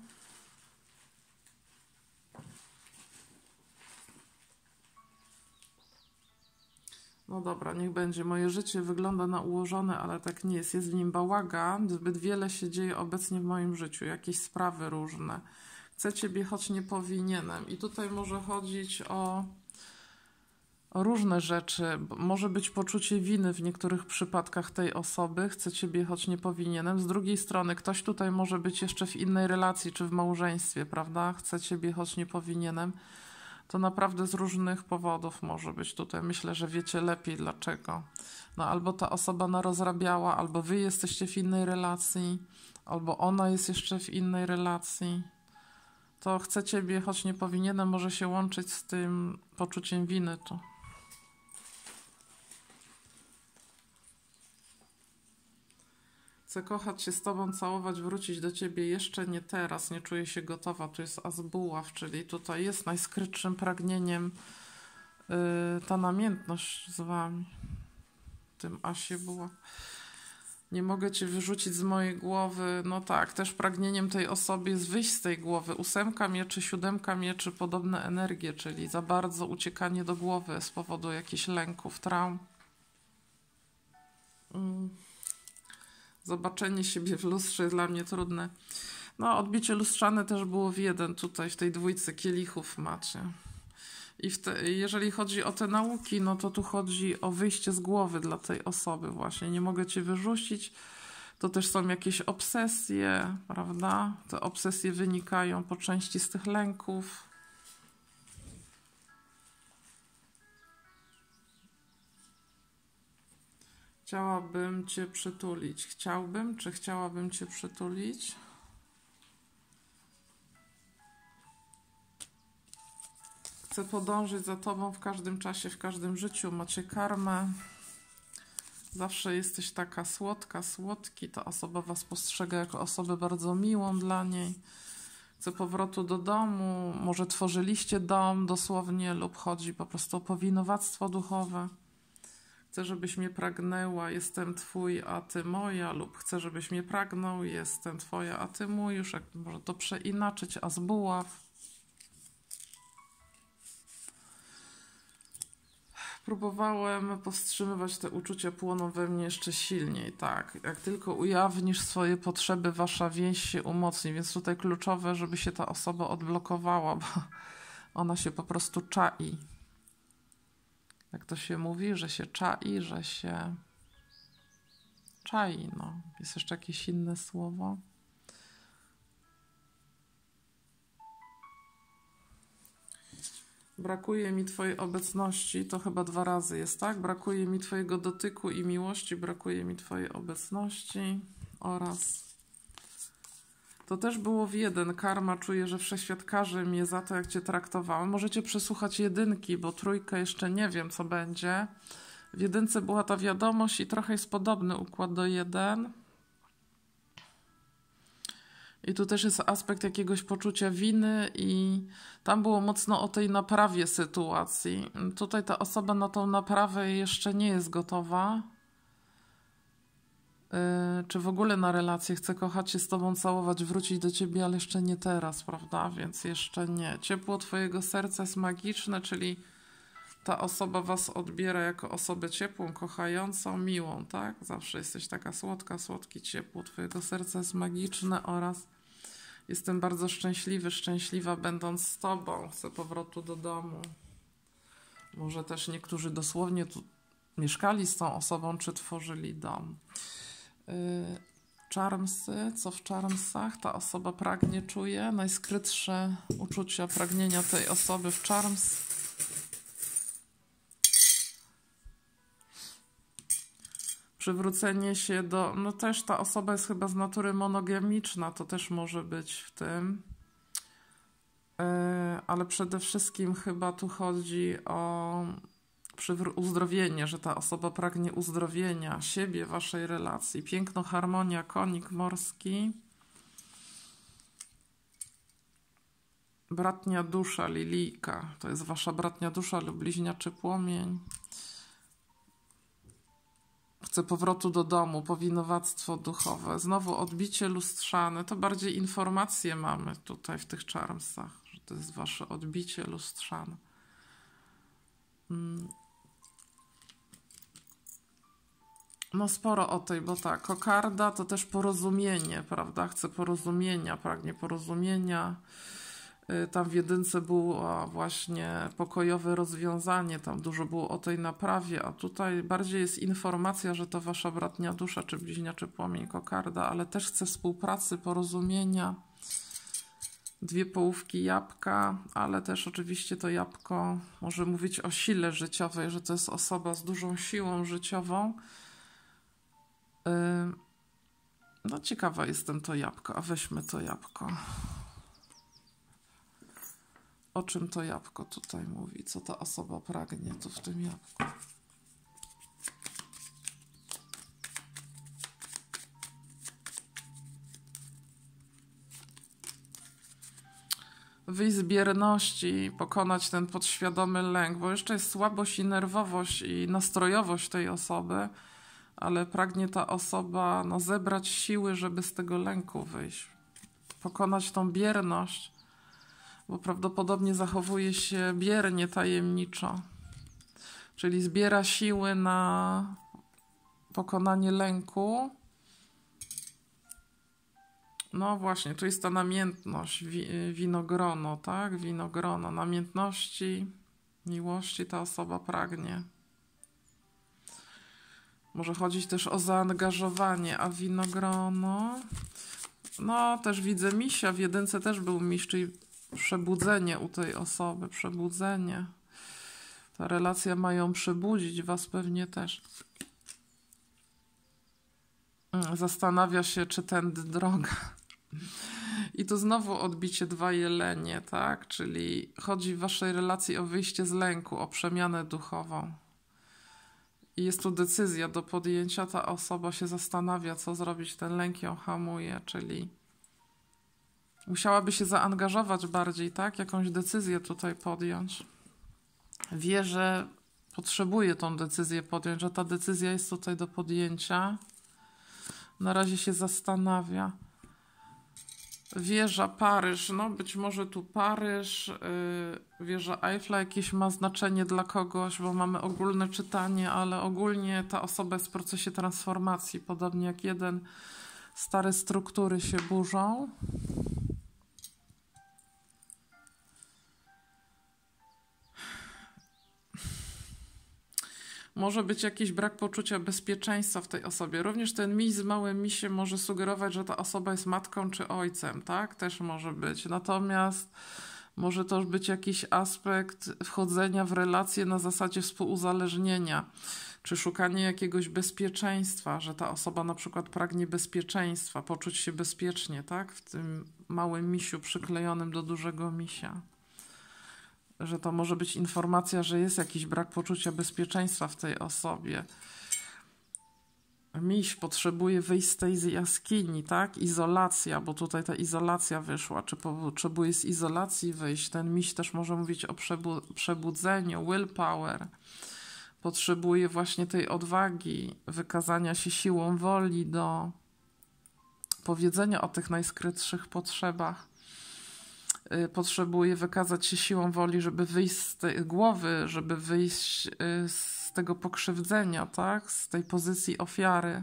No No dobra, niech będzie. Moje życie wygląda na ułożone, ale tak nie jest. Jest w nim bałagan. Zbyt wiele się dzieje obecnie w moim życiu. Jakieś sprawy różne. Chcę ciebie, choć nie powinienem. I tutaj może chodzić o różne rzeczy. Może być poczucie winy w niektórych przypadkach tej osoby. Chcę ciebie, choć nie powinienem. Z drugiej strony ktoś tutaj może być jeszcze w innej relacji, czy w małżeństwie, prawda? Chcę ciebie, choć nie powinienem. To naprawdę z różnych powodów może być tutaj. Myślę, że wiecie lepiej dlaczego. No albo ta osoba narozrabiała, albo wy jesteście w innej relacji, albo ona jest jeszcze w innej relacji. To chcę ciebie, choć nie powinienem, może się łączyć z tym poczuciem winy tu. Chcę kochać się z tobą, całować, wrócić do ciebie jeszcze nie teraz, nie czuję się gotowa. Tu jest as buław, czyli tutaj jest najskrytszym pragnieniem ta namiętność z wami. Tym asie buław. Nie mogę cię wyrzucić z mojej głowy. No tak, też pragnieniem tej osoby jest wyjść z tej głowy. 8 mieczy, 7 mieczy, podobne energie, czyli za bardzo uciekanie do głowy z powodu jakichś lęków, traum. Zobaczenie siebie w lustrze jest dla mnie trudne. No, odbicie lustrzane też było w 1 tutaj, w tej dwójce kielichów macie. I jeżeli chodzi o te nauki, no to tu chodzi o wyjście z głowy dla tej osoby właśnie. Nie mogę cię wyrzucić. To też są jakieś obsesje, prawda? Te obsesje wynikają po części z tych lęków. Chciałabym cię przytulić. Chciałbym, czy chciałabym cię przytulić? Chcę podążyć za tobą w każdym czasie, w każdym życiu. Macie karmę. Zawsze jesteś taka słodka, słodki. Ta osoba was postrzega jako osobę bardzo miłą dla niej. Chcę powrotu do domu. Może tworzyliście dom dosłownie lub chodzi po prostu o powinowactwo duchowe. Chcę, żebyś mnie pragnęła, jestem twój, a ty moja, lub chcę, żebyś mnie pragnął, jestem twoja, a ty mój. Już jak może to przeinaczyć, a z buław. Próbowałem powstrzymywać te uczucia, płoną we mnie jeszcze silniej, tak. Jak tylko ujawnisz swoje potrzeby, wasza więź się umocni, więc tutaj kluczowe, żeby się ta osoba odblokowała, bo ona się po prostu czai. Jak to się mówi, że się czai, że się czai, no. Jest jeszcze jakieś inne słowo? Brakuje mi twojej obecności, to chyba 2 razy jest, tak? Brakuje mi twojego dotyku i miłości, brakuje mi twojej obecności oraz... To też było w 1. Karma, czuję, że wszechświat karze mnie za to, jak cię traktowałem. Możecie przesłuchać 1, bo 3 jeszcze nie wiem, co będzie. W 1 była ta wiadomość i trochę jest podobny układ do 1. I tu też jest aspekt jakiegoś poczucia winy i tam było mocno o tej naprawie sytuacji. Tutaj ta osoba na tą naprawę jeszcze nie jest gotowa. Czy w ogóle na relację chce kochać się z tobą, całować, wrócić do ciebie, ale jeszcze nie teraz, prawda? Więc jeszcze nie. Ciepło twojego serca jest magiczne, czyli ta osoba was odbiera jako osobę ciepłą, kochającą, miłą, tak? Zawsze jesteś taka słodka, słodki, ciepło twojego serca jest magiczne oraz jestem bardzo szczęśliwy, szczęśliwa będąc z tobą. Chcę powrotu do domu. Może też niektórzy dosłownie tu mieszkali z tą osobą, czy tworzyli dom. Charmsy, co w charmsach? Ta osoba pragnie, czuje najskrytsze uczucia, pragnienia tej osoby w charms. Przywrócenie się do... No też ta osoba jest chyba z natury monogamiczna, to też może być w tym. Ale przede wszystkim chyba tu chodzi o uzdrowienie, że ta osoba pragnie uzdrowienia siebie, waszej relacji. Piękno, harmonia, konik morski. Bratnia dusza, lilijka. To jest wasza bratnia dusza lub bliźniaczy płomień. Chcę powrotu do domu, powinowactwo duchowe. Znowu odbicie lustrzane. To bardziej informacje mamy tutaj w tych charmsach, że to jest wasze odbicie lustrzane. No sporo o tej, bo tak, kokarda to też porozumienie, prawda? Chce porozumienia, pragnie porozumienia. Tam w jedynce było właśnie pokojowe rozwiązanie, tam dużo było o tej naprawie, a tutaj bardziej jest informacja, że to wasza bratnia dusza, czy bliźniaczy płomień kokarda, ale też chce współpracy, porozumienia. Dwie połówki jabłka, ale też oczywiście to jabłko może mówić o sile życiowej, że to jest osoba z dużą siłą życiową. No ciekawa jestem to jabłko, a weźmy to jabłko. O czym to jabłko tutaj mówi? Co ta osoba pragnie tu w tym jabłku? Wyjść z bierności, pokonać ten podświadomy lęk, bo jeszcze jest słabość i nerwowość i nastrojowość tej osoby, ale pragnie ta osoba zebrać siły, żeby z tego lęku wyjść. Pokonać tą bierność, bo prawdopodobnie zachowuje się biernie, tajemniczo. Czyli zbiera siły na pokonanie lęku. No właśnie, tu jest ta namiętność, winogrono, tak? Winogrono, namiętności, miłości ta osoba pragnie. Może chodzić też o zaangażowanie, a winogrono... No, też widzę misia, w jedynce też był miś, czyli przebudzenie u tej osoby, przebudzenie. Ta relacja ma ją przebudzić, was pewnie też. Zastanawia się, czy tędy droga. I tu znowu odbicie 2 jelenie, tak? Czyli chodzi w waszej relacji o wyjście z lęku, o przemianę duchową. I jest tu decyzja do podjęcia, ta osoba się zastanawia, co zrobić, ten lęk ją hamuje, czyli musiałaby się zaangażować bardziej, tak? Jakąś decyzję tutaj podjąć. Wie, że potrzebuje tą decyzję podjąć, że ta decyzja jest tutaj do podjęcia. Na razie się zastanawia. Wieża Paryż, no być może tu Paryż, wieża Eiffla jakieś ma znaczenie dla kogoś, bo mamy ogólne czytanie, ale ogólnie ta osoba jest w procesie transformacji, podobnie jak jeden, stare struktury się burzą. Może być jakiś brak poczucia bezpieczeństwa w tej osobie. Również ten miś z małym misiem może sugerować, że ta osoba jest matką czy ojcem, tak? Też może być. Natomiast może też być jakiś aspekt wchodzenia w relacje na zasadzie współuzależnienia, czy szukanie jakiegoś bezpieczeństwa, że ta osoba na przykład pragnie bezpieczeństwa, poczuć się bezpiecznie, tak? W tym małym misiu przyklejonym do dużego misia. Że to może być informacja, że jest jakiś brak poczucia bezpieczeństwa w tej osobie. Miś potrzebuje wyjść z tej jaskini, tak? Izolacja, bo tutaj ta izolacja wyszła. Czy potrzebuje z izolacji wyjść? Ten miś też może mówić o przebudzeniu, willpower. Potrzebuje właśnie tej odwagi, wykazania się siłą woli do powiedzenia o tych najskrytszych potrzebach. Potrzebuje wykazać się siłą woli, żeby wyjść z tej głowy, żeby wyjść z tego pokrzywdzenia, tak? Z tej pozycji ofiary.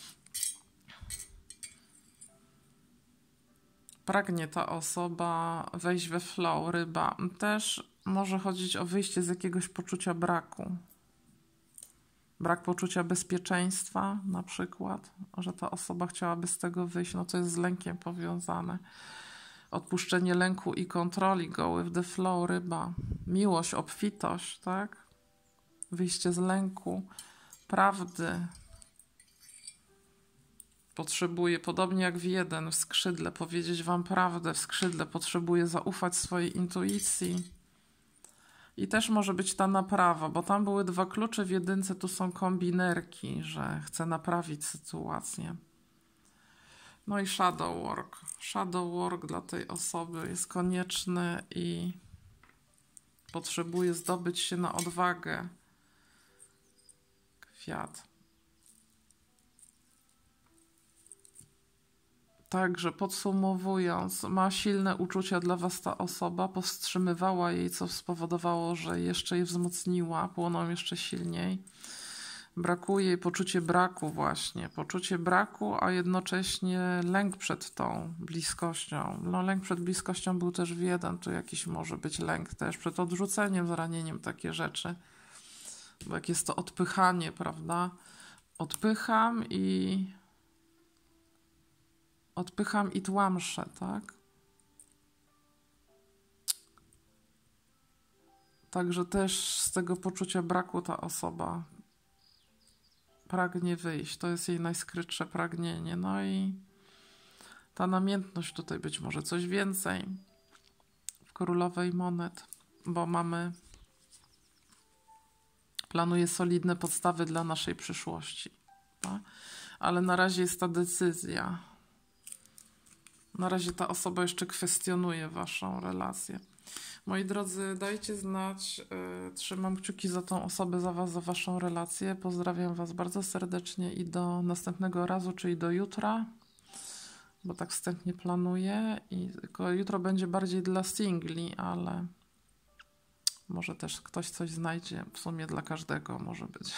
Pragnie ta osoba wejść we flow, ryba. Też może chodzić o wyjście z jakiegoś poczucia braku. Brak poczucia bezpieczeństwa na przykład, że ta osoba chciałaby z tego wyjść. No to jest z lękiem powiązane. Odpuszczenie lęku i kontroli, go with the flow, ryba. Miłość, obfitość, tak? Wyjście z lęku, prawdy. Potrzebuje, podobnie jak w jeden, w skrzydle, powiedzieć wam prawdę, w skrzydle potrzebuje zaufać swojej intuicji. I też może być ta naprawa, bo tam były 2 klucze w jedynce, tu są kombinerki, że chce naprawić sytuację. No i shadow work. Shadow work dla tej osoby jest konieczny i potrzebuje zdobyć się na odwagę. Kwiat. Także podsumowując, ma silne uczucia dla was ta osoba, powstrzymywała jej, co spowodowało, że jeszcze je wzmocniła, płoną jeszcze silniej. Brakuje jej poczucie braku właśnie. Poczucie braku, a jednocześnie lęk przed tą bliskością. No, lęk przed bliskością był też w jeden. Tu jakiś może być lęk też przed odrzuceniem, zranieniem, takie rzeczy. Bo jak jest to odpychanie, prawda? Odpycham i tłamszę, tak? Także też z tego poczucia braku ta osoba pragnie wyjść. To jest jej najskrytsze pragnienie. No i ta namiętność tutaj być może coś więcej w królowej monet, bo planuje solidne podstawy dla naszej przyszłości. Tak? Ale na razie jest ta decyzja. Na razie ta osoba jeszcze kwestionuje waszą relację. Moi drodzy, dajcie znać. Trzymam kciuki za tą osobę, za was, za waszą relację. Pozdrawiam was bardzo serdecznie i do następnego razu, czyli do jutra, bo tak wstępnie planuję. I tylko jutro będzie bardziej dla singli, ale może też ktoś coś znajdzie. W sumie dla każdego może być.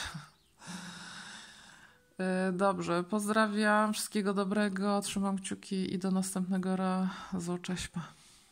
Dobrze, pozdrawiam, wszystkiego dobrego, trzymam kciuki i do następnego razu. Cześć, pa.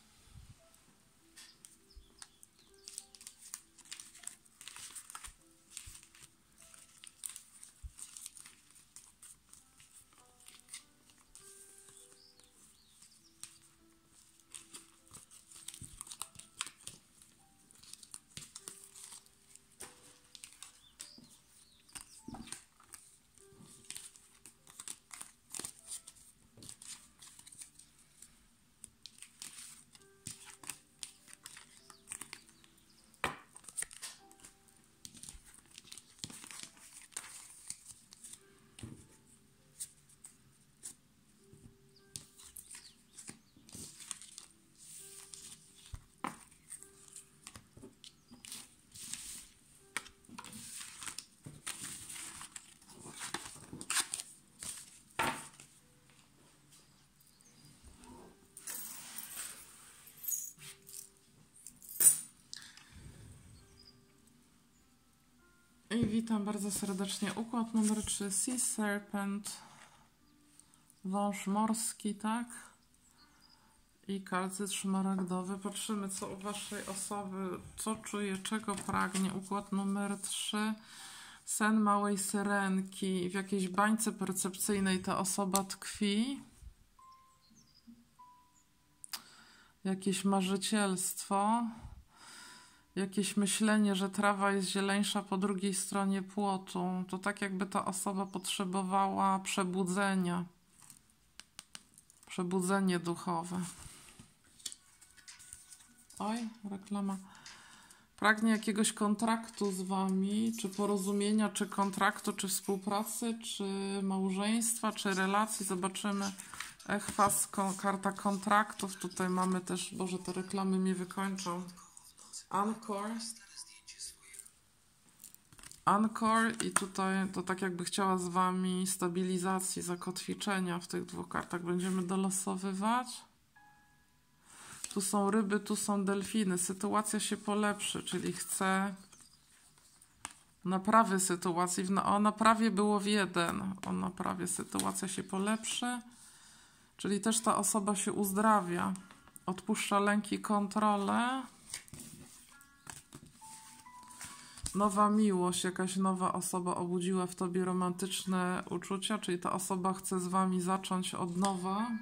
I witam bardzo serdecznie. Układ numer 3, Sea Serpent, wąż morski, tak? I kalcyt szmaragdowy. Patrzymy, co u waszej osoby, co czuje, czego pragnie. Układ numer 3, sen małej syrenki. W jakiejś bańce percepcyjnej ta osoba tkwi. Jakieś marzycielstwo. Jakieś myślenie, że trawa jest zieleńsza po drugiej stronie płotu. To tak jakby ta osoba potrzebowała przebudzenia. Przebudzenie duchowe. Oj, reklama. Pragnie jakiegoś kontraktu z wami, czy porozumienia, czy kontraktu, czy współpracy, czy małżeństwa, czy relacji. Zobaczymy. Echwas, karta kontraktów. Tutaj mamy też, Boże, te reklamy mnie wykończą. Anchor i tutaj to tak jakby chciała z wami stabilizacji, zakotwiczenia w tych dwóch kartach. Będziemy dolosowywać. Tu są ryby, tu są delfiny. Sytuacja się polepszy, czyli chce naprawy sytuacji. O naprawie było w jeden. O naprawie sytuacja się polepszy. Czyli też ta osoba się uzdrawia. Odpuszcza lęki, kontrolę. Nowa miłość, jakaś nowa osoba obudziła w tobie romantyczne uczucia, czyli ta osoba chce z wami zacząć od nowa.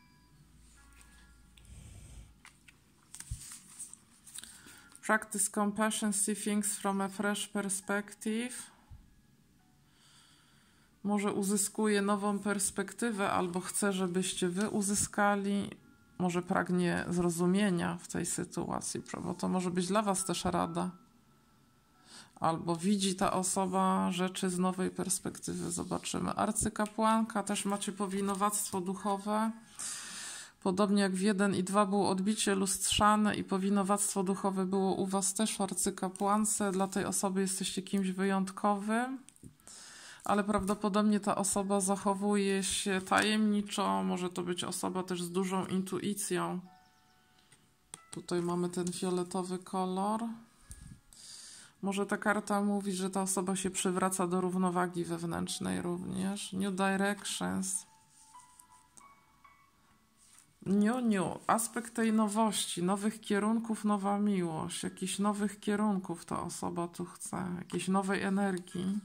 Practice compassion, see things from a fresh perspective. Może uzyskuje nową perspektywę, albo chce, żebyście wy uzyskali. Może pragnie zrozumienia w tej sytuacji, bo to może być dla was też rada. Albo widzi ta osoba rzeczy z nowej perspektywy. Zobaczymy. Arcykapłanka, też macie powinowactwo duchowe. Podobnie jak w 1 i 2 było odbicie lustrzane i powinowactwo duchowe było u was też w arcykapłance. Dla tej osoby jesteście kimś wyjątkowym. Ale prawdopodobnie ta osoba zachowuje się tajemniczo. Może to być osoba też z dużą intuicją. Tutaj mamy ten fioletowy kolor. Może ta karta mówi, że ta osoba się przywraca do równowagi wewnętrznej również. New directions. Aspekt tej nowości, nowych kierunków, nowa miłość. Jakichś nowych kierunków ta osoba tu chce. Jakiejś nowej energii.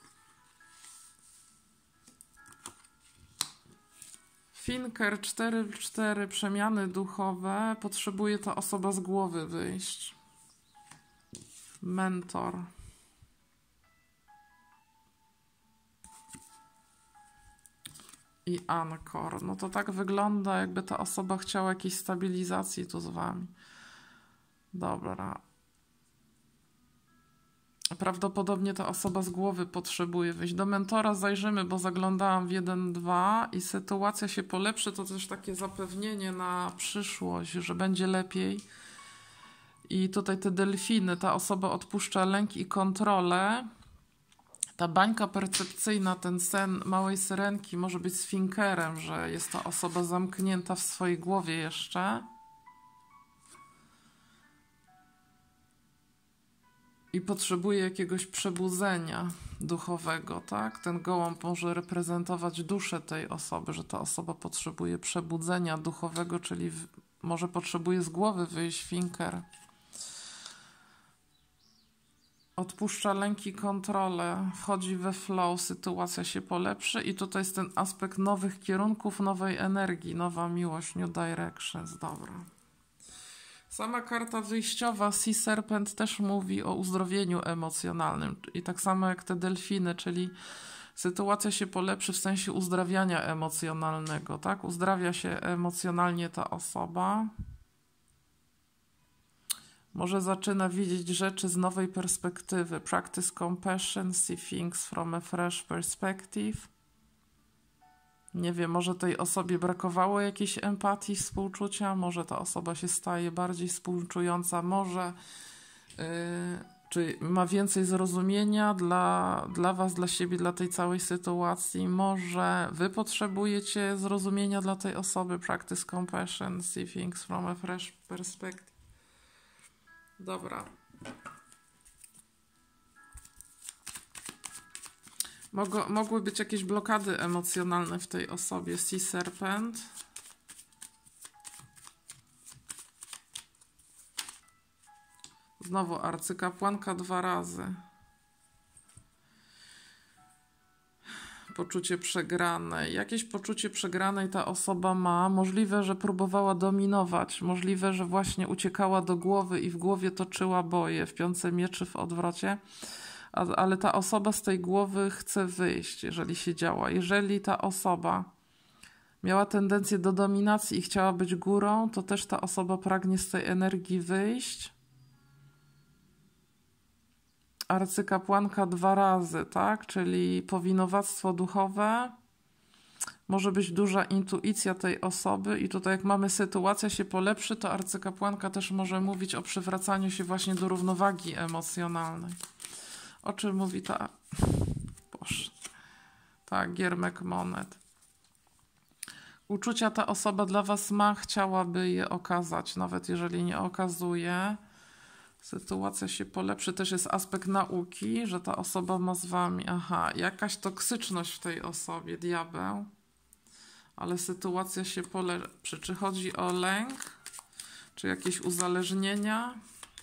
Thinker 4-4, przemiany duchowe. Potrzebuje ta osoba z głowy wyjść. Mentor. I Anchor. No to tak wygląda, jakby ta osoba chciała jakiejś stabilizacji tu z wami. Dobra. Prawdopodobnie ta osoba z głowy potrzebuje wyjść. Do mentora zajrzymy, bo zaglądałam w 1-2 i sytuacja się polepszy. To też takie zapewnienie na przyszłość, że będzie lepiej. I tutaj te delfiny, ta osoba odpuszcza lęk i kontrolę. Ta bańka percepcyjna, ten sen małej syrenki może być z Thinkerem, że jest ta osoba zamknięta w swojej głowie jeszcze. I potrzebuje jakiegoś przebudzenia duchowego, tak? Ten gołąb może reprezentować duszę tej osoby, że ta osoba potrzebuje przebudzenia duchowego, czyli może potrzebuje z głowy wyjść Thinker. Odpuszcza lęk i kontrolę, wchodzi we flow, sytuacja się polepszy i tutaj jest ten aspekt nowych kierunków, nowej energii, nowa miłość, new directions, dobra. Sama karta wyjściowa Sea Serpent też mówi o uzdrowieniu emocjonalnym i tak samo jak te delfiny, czyli sytuacja się polepszy w sensie uzdrawiania emocjonalnego, tak? Uzdrawia się emocjonalnie ta osoba. Może zaczyna widzieć rzeczy z nowej perspektywy. Practice compassion, see things from a fresh perspective. Nie wiem, może tej osobie brakowało jakiejś empatii, współczucia, może ta osoba się staje bardziej współczująca, może czy ma więcej zrozumienia dla was, dla siebie, dla tej całej sytuacji. Może wy potrzebujecie zrozumienia dla tej osoby. Practice compassion, see things from a fresh perspective. Dobra. Mogły być jakieś blokady emocjonalne w tej osobie. Sea Serpent. Znowu arcykapłanka 2 razy. Poczucie przegranej. Jakieś poczucie przegranej ta osoba ma. Możliwe, że próbowała dominować. Możliwe, że właśnie uciekała do głowy i w głowie toczyła boje. W 5 mieczy w odwrocie. Ale ta osoba z tej głowy chce wyjść, jeżeli się działa. Jeżeli ta osoba miała tendencję do dominacji i chciała być górą, to też ta osoba pragnie z tej energii wyjść. Arcykapłanka 2 razy, tak? Czyli powinowactwo duchowe. Może być duża intuicja tej osoby i tutaj jak mamy sytuacja się polepszy, to arcykapłanka też może mówić o przywracaniu się właśnie do równowagi emocjonalnej. O czym mówi ta... Boże. Tak, giermek monet. Uczucia ta osoba dla was ma, chciałaby je okazać, nawet jeżeli nie okazuje. Sytuacja się polepszy. Też jest aspekt nauki, że ta osoba ma z wami... Aha, jakaś toksyczność w tej osobie, diabeł. Ale sytuacja się polepszy. Czy chodzi o lęk? Czy jakieś uzależnienia?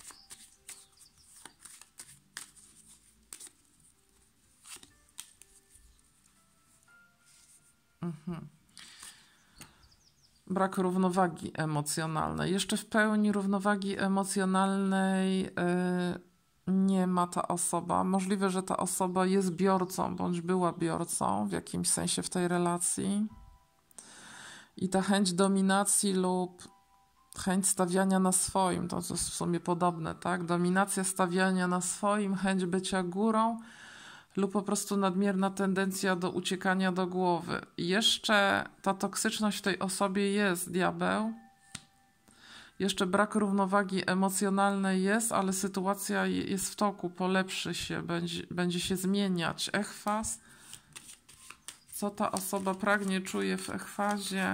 Brak równowagi emocjonalnej. Jeszcze w pełni równowagi emocjonalnej nie ma ta osoba. Możliwe, że ta osoba jest biorcą, bądź była biorcą w jakimś sensie w tej relacji. I ta chęć dominacji lub chęć stawiania na swoim, to jest w sumie podobne, tak? Dominacja stawiania na swoim, chęć bycia górą lub po prostu nadmierna tendencja do uciekania do głowy. Jeszcze ta toksyczność w tej osobie jest, diabeł. Jeszcze brak równowagi emocjonalnej jest, ale sytuacja jest w toku, polepszy się, będzie się zmieniać. Echfaz. Co ta osoba pragnie, czuje w echfazie?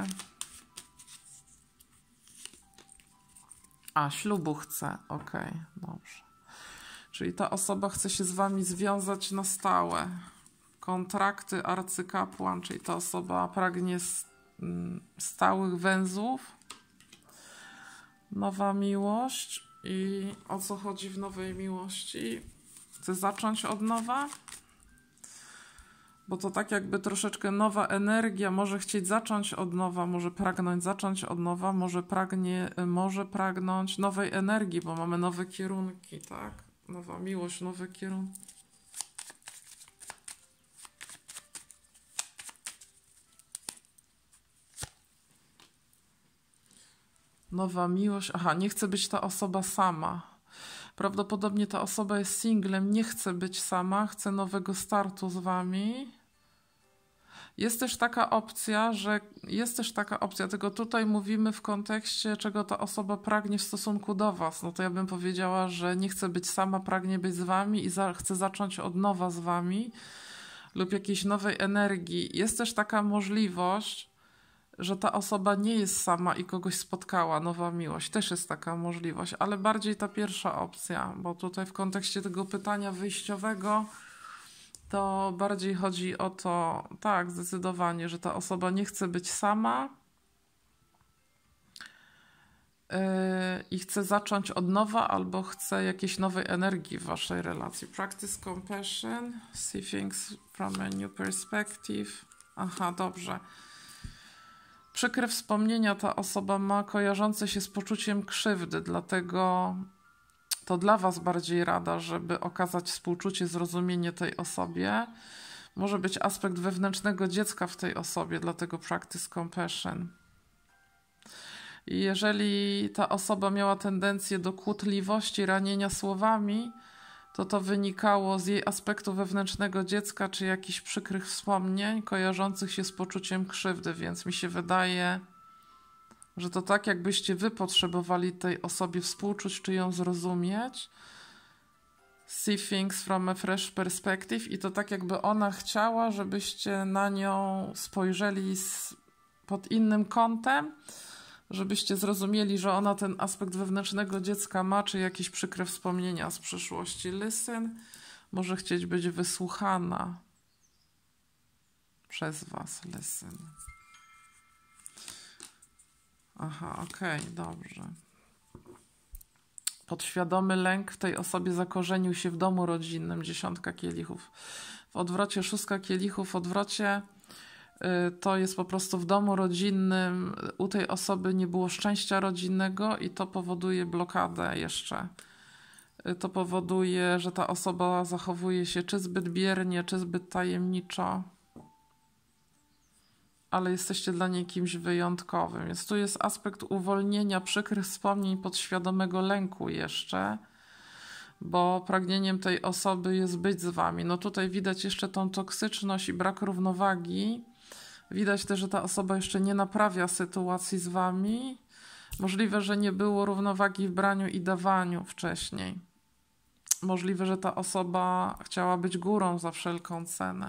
A, ślubu chce. Okej, dobrze. Czyli ta osoba chce się z wami związać na stałe. Kontrakty, arcykapłan, czyli ta osoba pragnie stałych węzłów. Nowa miłość. I o co chodzi w nowej miłości? Chce zacząć od nowa? Bo to tak jakby troszeczkę nowa energia, może chcieć zacząć od nowa, może pragnąć zacząć od nowa, może pragnąć nowej energii, bo mamy nowe kierunki, tak? Nowa miłość, nowe kierunki. Nowa miłość. Aha, nie chce być ta osoba sama. Prawdopodobnie ta osoba jest singlem, nie chce być sama, chce nowego startu z wami. Jest też taka opcja, tylko tutaj mówimy w kontekście, czego ta osoba pragnie w stosunku do was. No to ja bym powiedziała, że nie chce być sama, pragnie być z wami i chce zacząć od nowa z wami lub jakiejś nowej energii. Jest też taka możliwość, że ta osoba nie jest sama i kogoś spotkała, nowa miłość. Też jest taka możliwość, ale bardziej ta pierwsza opcja, bo tutaj w kontekście tego pytania wyjściowego to bardziej chodzi o to, tak, zdecydowanie, że ta osoba nie chce być sama i chce zacząć od nowa albo chce jakiejś nowej energii w waszej relacji. Practice compassion, see things from a new perspective. Aha, dobrze. Przykre wspomnienia ta osoba ma kojarzące się z poczuciem krzywdy, dlatego to dla was bardziej rada, żeby okazać współczucie, zrozumienie tej osobie. Może być aspekt wewnętrznego dziecka w tej osobie, dlatego practice compassion. I jeżeli ta osoba miała tendencję do kłótliwości, ranienia słowami, to wynikało z jej aspektu wewnętrznego dziecka, czy jakichś przykrych wspomnień kojarzących się z poczuciem krzywdy, więc mi się wydaje, że to tak jakbyście wy potrzebowali tej osobie współczuć, czy ją zrozumieć. See things from a fresh perspective i to tak jakby ona chciała, żebyście na nią spojrzeli pod innym kątem, żebyście zrozumieli, że ona ten aspekt wewnętrznego dziecka ma, czy jakieś przykre wspomnienia z przeszłości. Listen, może chcieć być wysłuchana przez was. Listen. Aha, okej, dobrze. Podświadomy lęk w tej osobie zakorzenił się w domu rodzinnym. 10 kielichów. W odwrocie 6 kielichów. W odwrocie to jest po prostu w domu rodzinnym. U tej osoby nie było szczęścia rodzinnego i to powoduje blokadę jeszcze. To powoduje, że ta osoba zachowuje się czy zbyt biernie, czy zbyt tajemniczo. Ale jesteście dla niej kimś wyjątkowym. Więc tu jest aspekt uwolnienia przykrych wspomnień podświadomego lęku jeszcze, bo pragnieniem tej osoby jest być z wami. No tutaj widać jeszcze tą toksyczność i brak równowagi. Widać też, że ta osoba jeszcze nie naprawia sytuacji z wami. Możliwe, że nie było równowagi w braniu i dawaniu wcześniej. Możliwe, że ta osoba chciała być górą za wszelką cenę.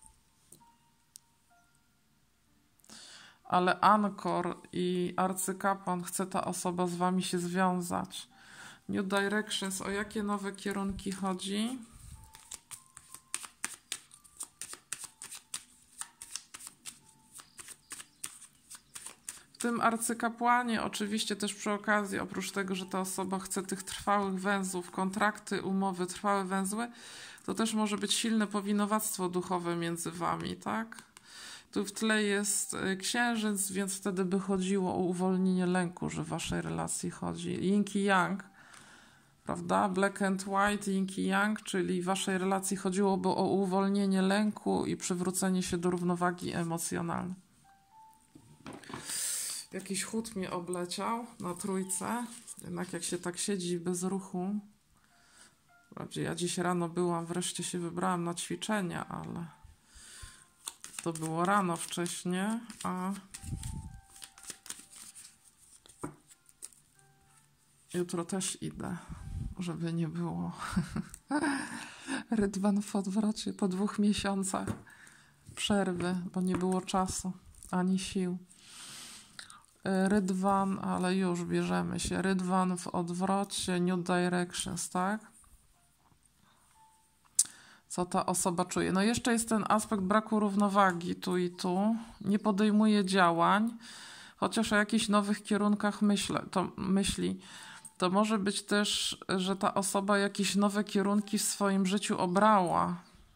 Ale Ankor i arcykapłan chce ta osoba z wami się związać. New Directions, o jakie nowe kierunki chodzi? W tym arcykapłanie oczywiście też przy okazji, oprócz tego, że ta osoba chce tych trwałych węzłów, kontrakty, umowy, trwałe węzły, to też może być silne powinowactwo duchowe między wami, tak? Tu w tle jest księżyc, więc wtedy by chodziło o uwolnienie lęku, że w waszej relacji chodzi. Yin i Yang, prawda? Black and white, Yin i Yang, czyli w waszej relacji chodziłoby o uwolnienie lęku i przywrócenie się do równowagi emocjonalnej. Jakiś chód mnie obleciał na trójce, jednak jak się tak siedzi bez ruchu. Wprawdzie ja dziś rano byłam, wreszcie się wybrałam na ćwiczenia, ale to było rano wcześnie, a jutro też idę, żeby nie było. Rydwan w odwrocie po 2 miesiącach przerwy, bo nie było czasu ani sił. Rydwan, ale już bierzemy się. Rydwan w odwrocie, New Directions, tak? Co ta osoba czuje? No jeszcze jest ten aspekt braku równowagi tu i tu. Nie podejmuje działań, chociaż o jakichś nowych kierunkach myśli. To może być też, że ta osoba jakieś nowe kierunki w swoim życiu obrała.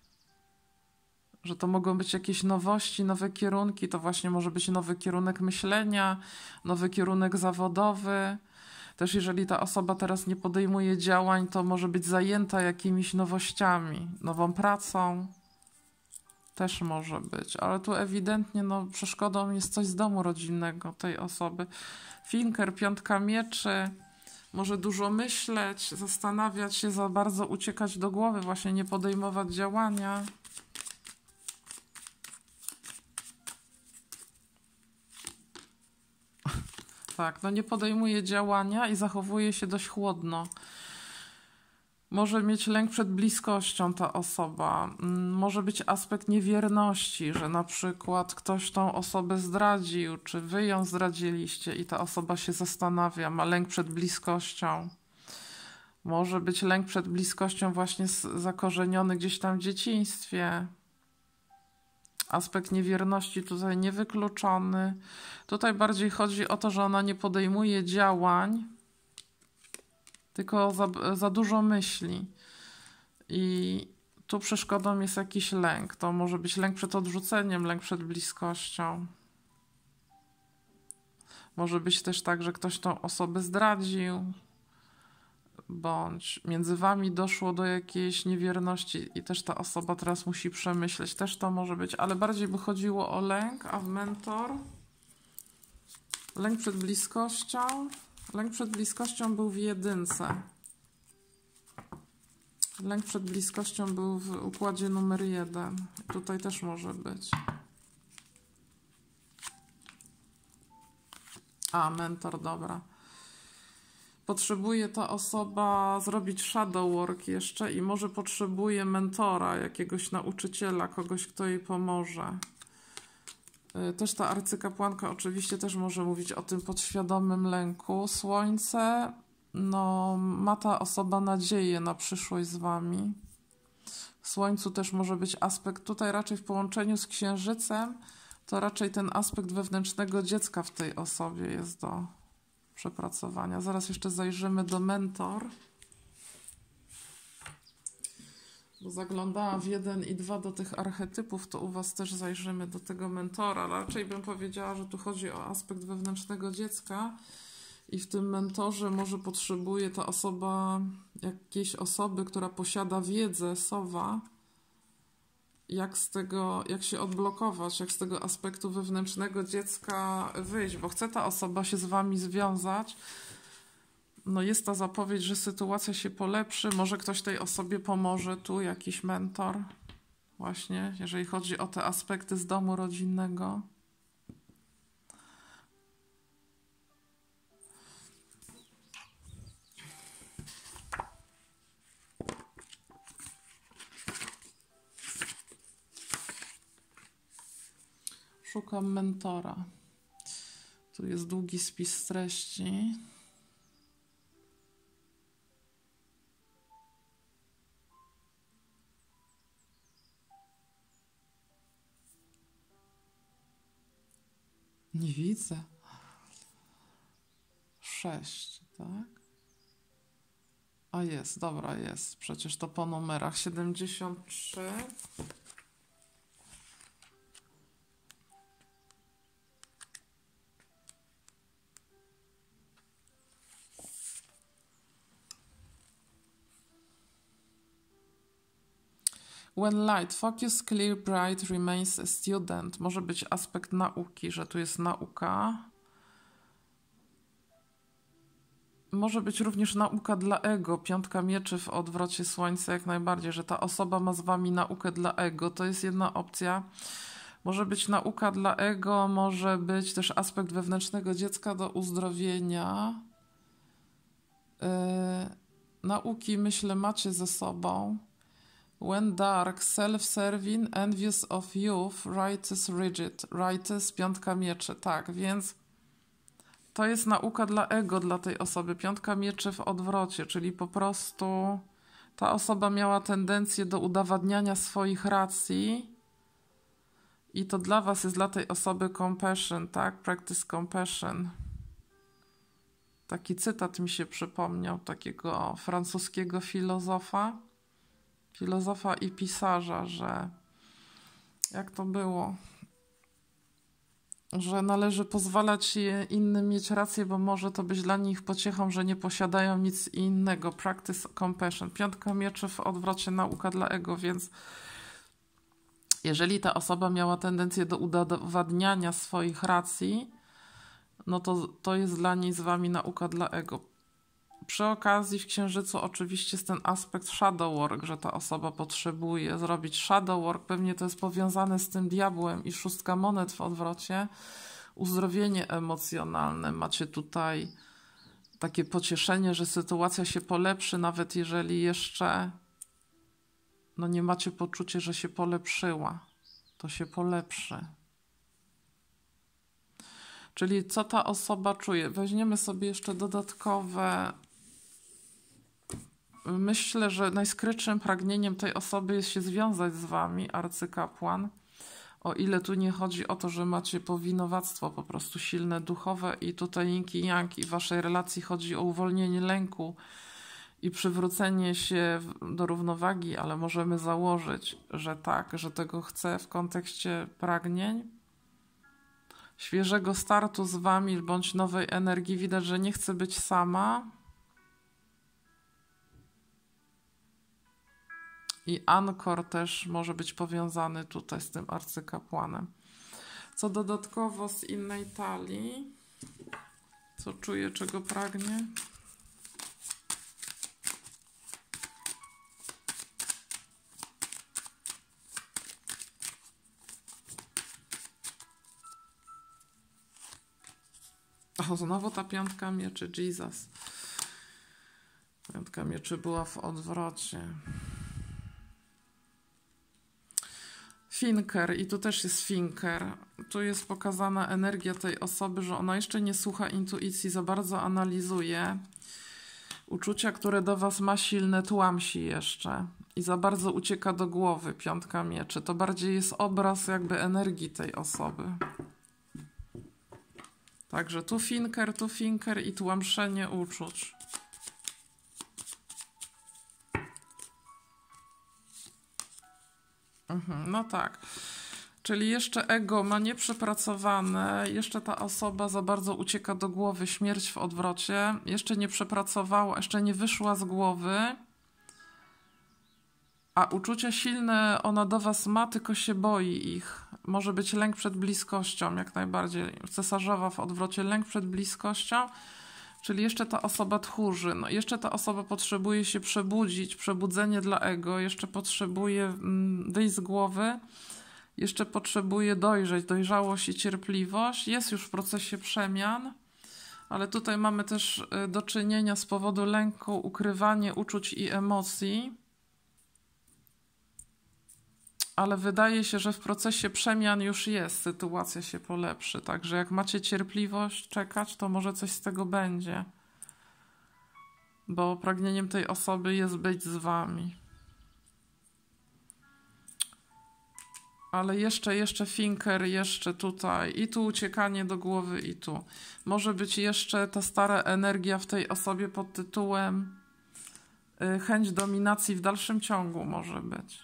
Że to mogą być jakieś nowości, nowe kierunki. To właśnie może być nowy kierunek myślenia, nowy kierunek zawodowy. Też jeżeli ta osoba teraz nie podejmuje działań, to może być zajęta jakimiś nowościami, nową pracą. Też może być, ale tu ewidentnie przeszkodą jest coś z domu rodzinnego tej osoby. Finker, 5 mieczy, może dużo myśleć, zastanawiać się, za bardzo uciekać do głowy, właśnie nie podejmować działania. Tak, nie podejmuje działania i zachowuje się dość chłodno. Może mieć lęk przed bliskością ta osoba. Może być aspekt niewierności, że na przykład ktoś tą osobę zdradził, czy wy ją zdradziliście i ta osoba się zastanawia, ma lęk przed bliskością. Może być lęk przed bliskością właśnie zakorzeniony gdzieś tam w dzieciństwie. Aspekt niewierności tutaj niewykluczony. Tutaj bardziej chodzi o to, że ona nie podejmuje działań, tylko za dużo myśli. I tu przeszkodą jest jakiś lęk. To może być lęk przed odrzuceniem, lęk przed bliskością. Może być też tak, że ktoś tą osobę zdradził, bądź między wami doszło do jakiejś niewierności i też ta osoba teraz musi przemyśleć. Też to może być, ale bardziej by chodziło o lęk, a w mentor lęk przed bliskością. Lęk przed bliskością był w 1. Lęk przed bliskością był w układzie numer 1. Tutaj też może być. A, mentor, dobra. Potrzebuje ta osoba zrobić shadow work jeszcze i może potrzebuje mentora, jakiegoś nauczyciela, kogoś, kto jej pomoże. Też ta arcykapłanka oczywiście też może mówić o tym podświadomym lęku. Słońce, ma ta osoba nadzieję na przyszłość z wami. W Słońcu też może być aspekt, tutaj raczej w połączeniu z Księżycem, to raczej ten aspekt wewnętrznego dziecka w tej osobie jest do przepracowania. Zaraz jeszcze zajrzymy do mentor. Bo zaglądałam w 1 i 2 do tych archetypów, to u was też zajrzymy do tego mentora. Raczej bym powiedziała, że tu chodzi o aspekt wewnętrznego dziecka i w tym mentorze może potrzebuje ta osoba jakiejś osoby, która posiada wiedzę, sowa, jak się odblokować, jak z tego aspektu wewnętrznego dziecka wyjść, bo chce ta osoba się z wami związać. Jest ta zapowiedź, że sytuacja się polepszy, może ktoś tej osobie pomoże, tu jakiś mentor, właśnie, jeżeli chodzi o te aspekty z domu rodzinnego. Szukam mentora. Tu jest długi spis treści. Nie widzę. 6, tak? A jest, dobra, jest. Przecież to po numerach. 73. When light, focus, clear, bright remains a student. Może być aspekt nauki, że tu jest nauka. Może być również nauka dla ego. 5 mieczy w odwrocie słońca jak najbardziej, że ta osoba ma z wami naukę dla ego. To jest jedna opcja. Może być nauka dla ego, może być też aspekt wewnętrznego dziecka do uzdrowienia. Nauki, myślę, macie ze sobą. When dark, self-serving, envious of youth, righteous rigid. Righteous, 5 mieczy. Tak, więc to jest nauka dla ego, dla tej osoby. 5 mieczy w odwrocie, czyli po prostu Ta osoba miała tendencję do udowadniania swoich racji i to dla was jest, dla tej osoby compassion, tak? Practice compassion. Taki cytat mi się przypomniał, takiego francuskiego filozofa i pisarza, że jak to było, że należy pozwalać innym mieć rację, bo może to być dla nich pociechą, że nie posiadają nic innego. Practice compassion. 5 mieczy w odwrocie, nauka dla ego, więc jeżeli ta osoba miała tendencję do udowadniania swoich racji, no to jest dla niej z wami nauka dla ego. Przy okazji w Księżycu oczywiście jest ten aspekt shadow work, że ta osoba potrzebuje zrobić shadow work. Pewnie to jest powiązane z tym diabłem i 6 monet w odwrocie. Uzdrowienie emocjonalne. Macie tutaj takie pocieszenie, że sytuacja się polepszy, nawet jeżeli jeszcze nie macie poczucia, że się polepszyła. To się polepszy. Czyli co ta osoba czuje? Weźmiemy sobie jeszcze dodatkowe. Myślę, że najskrytszym pragnieniem tej osoby jest się związać z wami, arcykapłan. O ile tu nie chodzi o to, że macie powinowactwo po prostu silne duchowe i tutaj yin i yang i w waszej relacji chodzi o uwolnienie lęku i przywrócenie się do równowagi, ale możemy założyć, że tak, że tego chce w kontekście pragnień. Świeżego startu z wami bądź nowej energii. Widać, że nie chce być sama. I Ankor też może być powiązany tutaj z tym arcykapłanem. Co dodatkowo z innej talii? Co czuje, czego pragnie? O, znowu ta 5 mieczy, Jesus. 5 mieczy była w odwrocie. Thinker, i tu też jest thinker. Tu jest pokazana energia tej osoby, że ona jeszcze nie słucha intuicji, za bardzo analizuje. Uczucia, które do was ma silne, tłamsi jeszcze. I za bardzo ucieka do głowy, 5 mieczy. To bardziej jest obraz jakby energii tej osoby. Także tu thinker i tłamszenie uczuć. No tak. Czyli jeszcze ego ma nieprzepracowane, jeszcze ta osoba za bardzo ucieka do głowy, śmierć w odwrocie, jeszcze nie przepracowała, jeszcze nie wyszła z głowy, a uczucia silne ona do was ma, tylko się boi ich. Może być lęk przed bliskością, jak najbardziej. Cesarzowa w odwrocie, lęk przed bliskością, czyli jeszcze ta osoba tchórzy. No, jeszcze ta osoba potrzebuje się przebudzić, przebudzenie dla ego, jeszcze potrzebuje wyjść z głowy, jeszcze potrzebuje dojrzeć, dojrzałość i cierpliwość. Jest już w procesie przemian, ale tutaj mamy też do czynienia z powodu lęku, ukrywanie uczuć i emocji. Ale wydaje się, że w procesie przemian już jest, sytuacja się polepszy. Także jak macie cierpliwość czekać, to może coś z tego będzie. Bo pragnieniem tej osoby jest być z wami. Ale jeszcze thinker, jeszcze tutaj. I tu uciekanie do głowy, i tu. Może być jeszcze ta stara energia w tej osobie pod tytułem chęć dominacji w dalszym ciągu może być.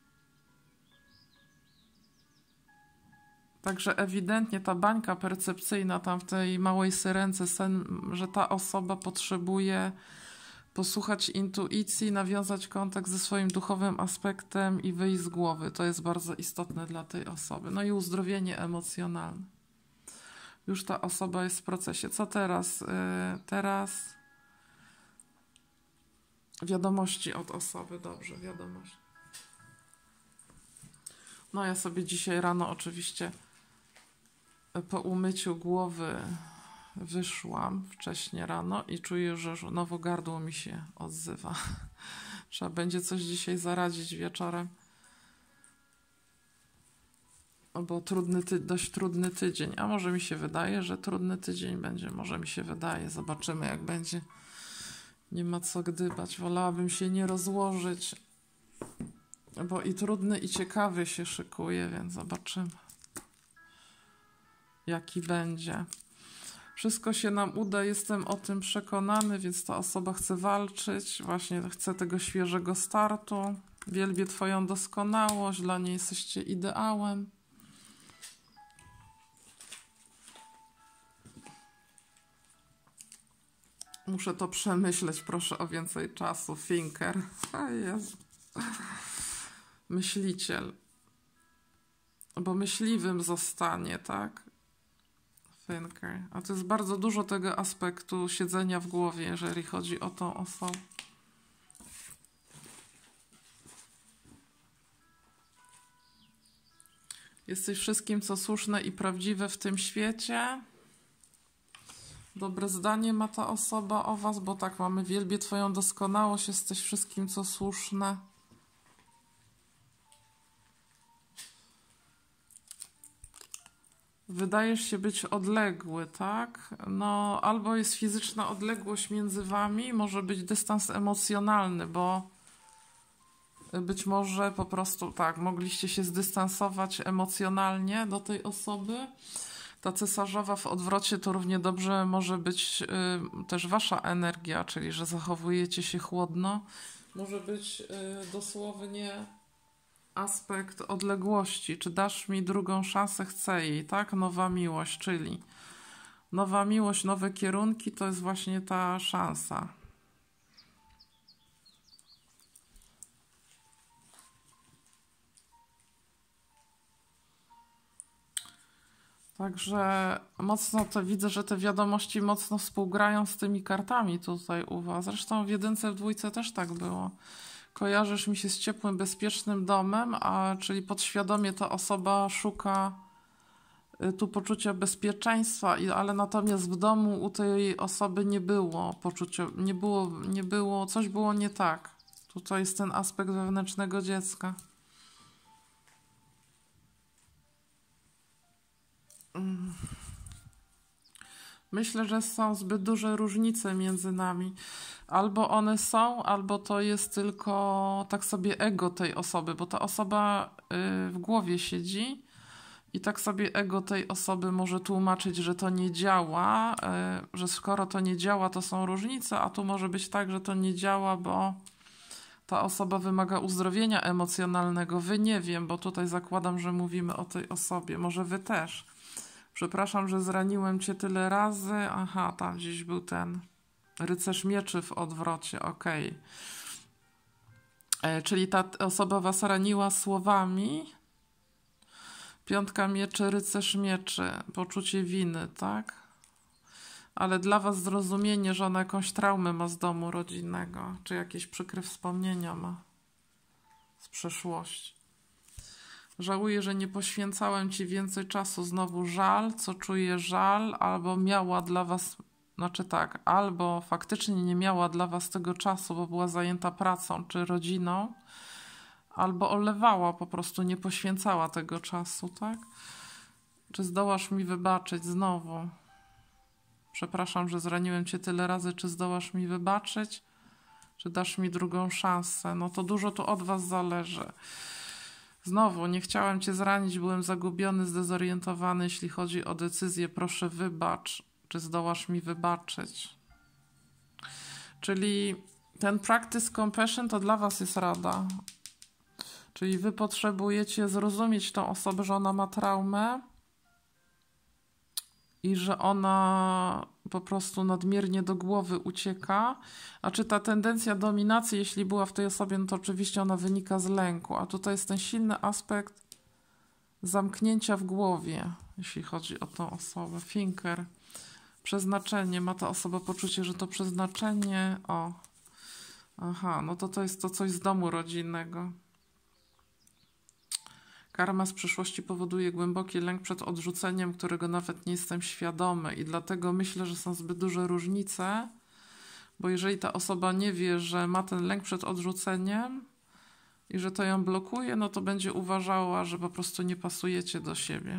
Także ewidentnie ta bańka percepcyjna tam w tej małej syrence, że ta osoba potrzebuje posłuchać intuicji, nawiązać kontakt ze swoim duchowym aspektem i wyjść z głowy. To jest bardzo istotne dla tej osoby. No i uzdrowienie emocjonalne. Już ta osoba jest w procesie. Co teraz? Teraz wiadomości od osoby. Dobrze, wiadomość. No ja sobie dzisiaj rano oczywiście po umyciu głowy wyszłam wcześnie rano i czuję, że znowu gardło mi się odzywa. Trzeba będzie coś dzisiaj zaradzić wieczorem. Bo dość trudny tydzień. A może mi się wydaje, że trudny tydzień będzie. Może mi się wydaje. Zobaczymy, jak będzie. Nie ma co gdybać. Wolałabym się nie rozłożyć, bo i trudny, i ciekawy się szykuje, więc zobaczymy, jaki będzie. Wszystko się nam uda, jestem o tym przekonany, więc ta osoba chce walczyć, właśnie chce tego świeżego startu. Wielbię Twoją doskonałość, dla niej jesteście ideałem. Muszę to przemyśleć, proszę o więcej czasu. Thinker. O Jezu. Myśliciel. Bo myśliwym zostanie, tak? Thinker. A to jest bardzo dużo tego aspektu siedzenia w głowie, jeżeli chodzi o tą osobę. Jesteś wszystkim, co słuszne i prawdziwe w tym świecie. Dobre zdanie ma ta osoba o was, bo tak mamy: wielbię Twoją doskonałość, jesteś wszystkim, co słuszne. Wydajesz się być odległy, tak? No, albo jest fizyczna odległość między wami, może być dystans emocjonalny, bo być może po prostu tak, mogliście się zdystansować emocjonalnie do tej osoby. Ta cesarzowa w odwrocie to równie dobrze może być też wasza energia, czyli że zachowujecie się chłodno. Może być dosłownie aspekt odległości. Czy dasz mi drugą szansę? Chcę jej, tak? Nowa miłość, czyli nowa miłość, nowe kierunki to jest właśnie ta szansa. Także mocno to widzę, że te wiadomości mocno współgrają z tymi kartami tutaj u was. Zresztą w jedynce, w dwójce też tak było. Kojarzysz mi się z ciepłym, bezpiecznym domem, czyli podświadomie ta osoba szuka tu poczucia bezpieczeństwa, ale natomiast w domu u tej osoby nie było poczucia, nie było, coś było nie tak. Tutaj jest ten aspekt wewnętrznego dziecka. Myślę, że są zbyt duże różnice między nami. Albo one są, albo to jest tylko tak sobie ego tej osoby, bo ta osoba w głowie siedzi i tak sobie ego tej osoby może tłumaczyć, że to nie działa, że skoro to nie działa, to są różnice, a tu może być tak, że to nie działa, bo ta osoba wymaga uzdrowienia emocjonalnego. Wy nie wiem, bo tutaj zakładam, że mówimy o tej osobie. Może wy też. Przepraszam, że zraniłem cię tyle razy. Aha, tam gdzieś był ten rycerz mieczy w odwrocie. Okej. Czyli ta osoba was raniła słowami. Piątka mieczy, rycerz mieczy. Poczucie winy, tak? Ale dla was zrozumienie, że ona jakąś traumę ma z domu rodzinnego. Czy jakieś przykre wspomnienia ma z przeszłości. Żałuję, że nie poświęcałem ci więcej czasu. Znowu żal, co czuję żal, albo miała dla was, znaczy tak, albo faktycznie nie miała dla was tego czasu, bo była zajęta pracą czy rodziną, albo olewała, po prostu nie poświęcała tego czasu, tak? Czy zdołasz mi wybaczyć znowu? Przepraszam, że zraniłem cię tyle razy, czy zdołasz mi wybaczyć? Czy dasz mi drugą szansę? No to dużo tu od was zależy. Znowu, nie chciałem cię zranić, byłem zagubiony, zdezorientowany, jeśli chodzi o decyzję. Proszę wybacz, czy zdołasz mi wybaczyć? Czyli ten practice compassion to dla was jest rada. Czyli wy potrzebujecie zrozumieć tą osobę, że ona ma traumę i że ona po prostu nadmiernie do głowy ucieka. A czy ta tendencja dominacji, jeśli była w tej osobie, no to oczywiście ona wynika z lęku. A tutaj jest ten silny aspekt zamknięcia w głowie, jeśli chodzi o tą osobę. Thinker. Przeznaczenie. Ma ta osoba poczucie, że to przeznaczenie... Aha, no to jest to coś z domu rodzinnego. Karma z przeszłości powoduje głęboki lęk przed odrzuceniem, którego nawet nie jestem świadomy i dlatego myślę, że są zbyt duże różnice, bo jeżeli ta osoba nie wie, że ma ten lęk przed odrzuceniem i że to ją blokuje, no to będzie uważała, że po prostu nie pasujecie do siebie.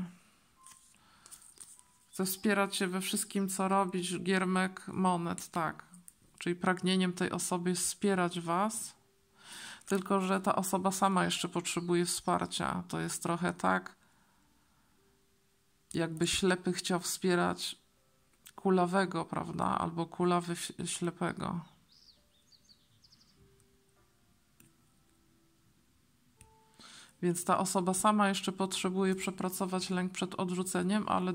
Chcę wspierać cię we wszystkim, co robisz, giermek monet, tak. Czyli pragnieniem tej osoby jest wspierać was, tylko że ta osoba sama jeszcze potrzebuje wsparcia. To jest trochę tak, jakby ślepy chciał wspierać kulawego, prawda? Albo kulawy ślepego. Więc ta osoba sama jeszcze potrzebuje przepracować lęk przed odrzuceniem, ale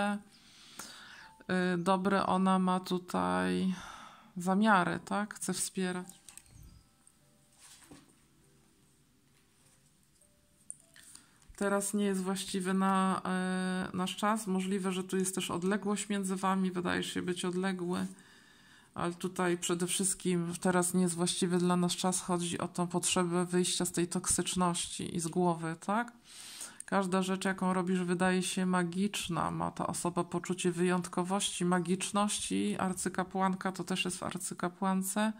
dobre ona ma tutaj zamiary, tak? Chce wspierać. Teraz nie jest właściwy nasz czas. Możliwe, że tu jest też odległość między wami. Wydaje się być odległy. Ale tutaj przede wszystkim teraz nie jest właściwy dla nas czas. Chodzi o tą potrzebę wyjścia z tej toksyczności i z głowy, tak? Każda rzecz, jaką robisz, wydaje się magiczna. Ma ta osoba poczucie wyjątkowości, magiczności. Arcykapłanka to też jest w arcykapłance.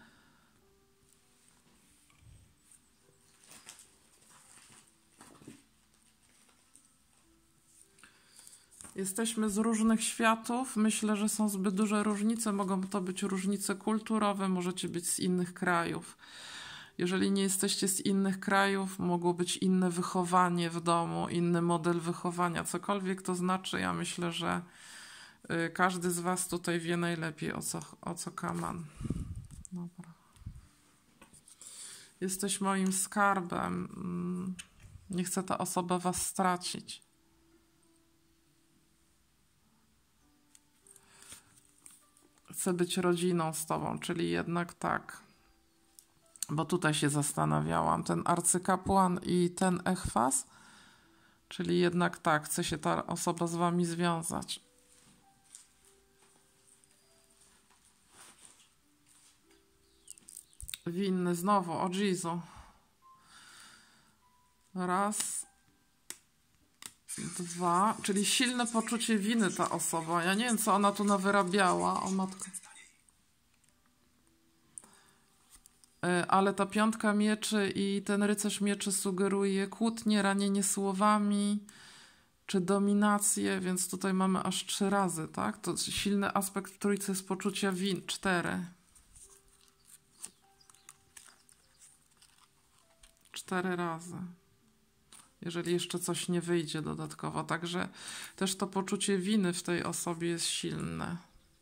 Jesteśmy z różnych światów. Myślę, że są zbyt duże różnice. Mogą to być różnice kulturowe, możecie być z innych krajów. Jeżeli nie jesteście z innych krajów, mogło być inne wychowanie w domu, inny model wychowania. Cokolwiek to znaczy, ja myślę, że każdy z was tutaj wie najlepiej, o co kaman. Dobra. Jesteś moim skarbem. Nie chce ta osoba was stracić. Chcę być rodziną z tobą, czyli jednak tak. Bo tutaj się zastanawiałam, ten arcykapłan i ten Echfas, czyli jednak tak, chce się ta osoba z wami związać. Winny znowu, o Jezu. Raz, dwa, czyli silne poczucie winy ta osoba. Ja nie wiem, co ona tu nawyrabiała, o matko. Ale ta piątka mieczy i ten rycerz mieczy sugeruje kłótnie, ranienie słowami czy dominację, więc tutaj mamy aż 3 razy, tak? To silny aspekt w trójce jest poczucia win. 4. 4 razy. Jeżeli jeszcze coś nie wyjdzie dodatkowo. Także też to poczucie winy w tej osobie jest silne.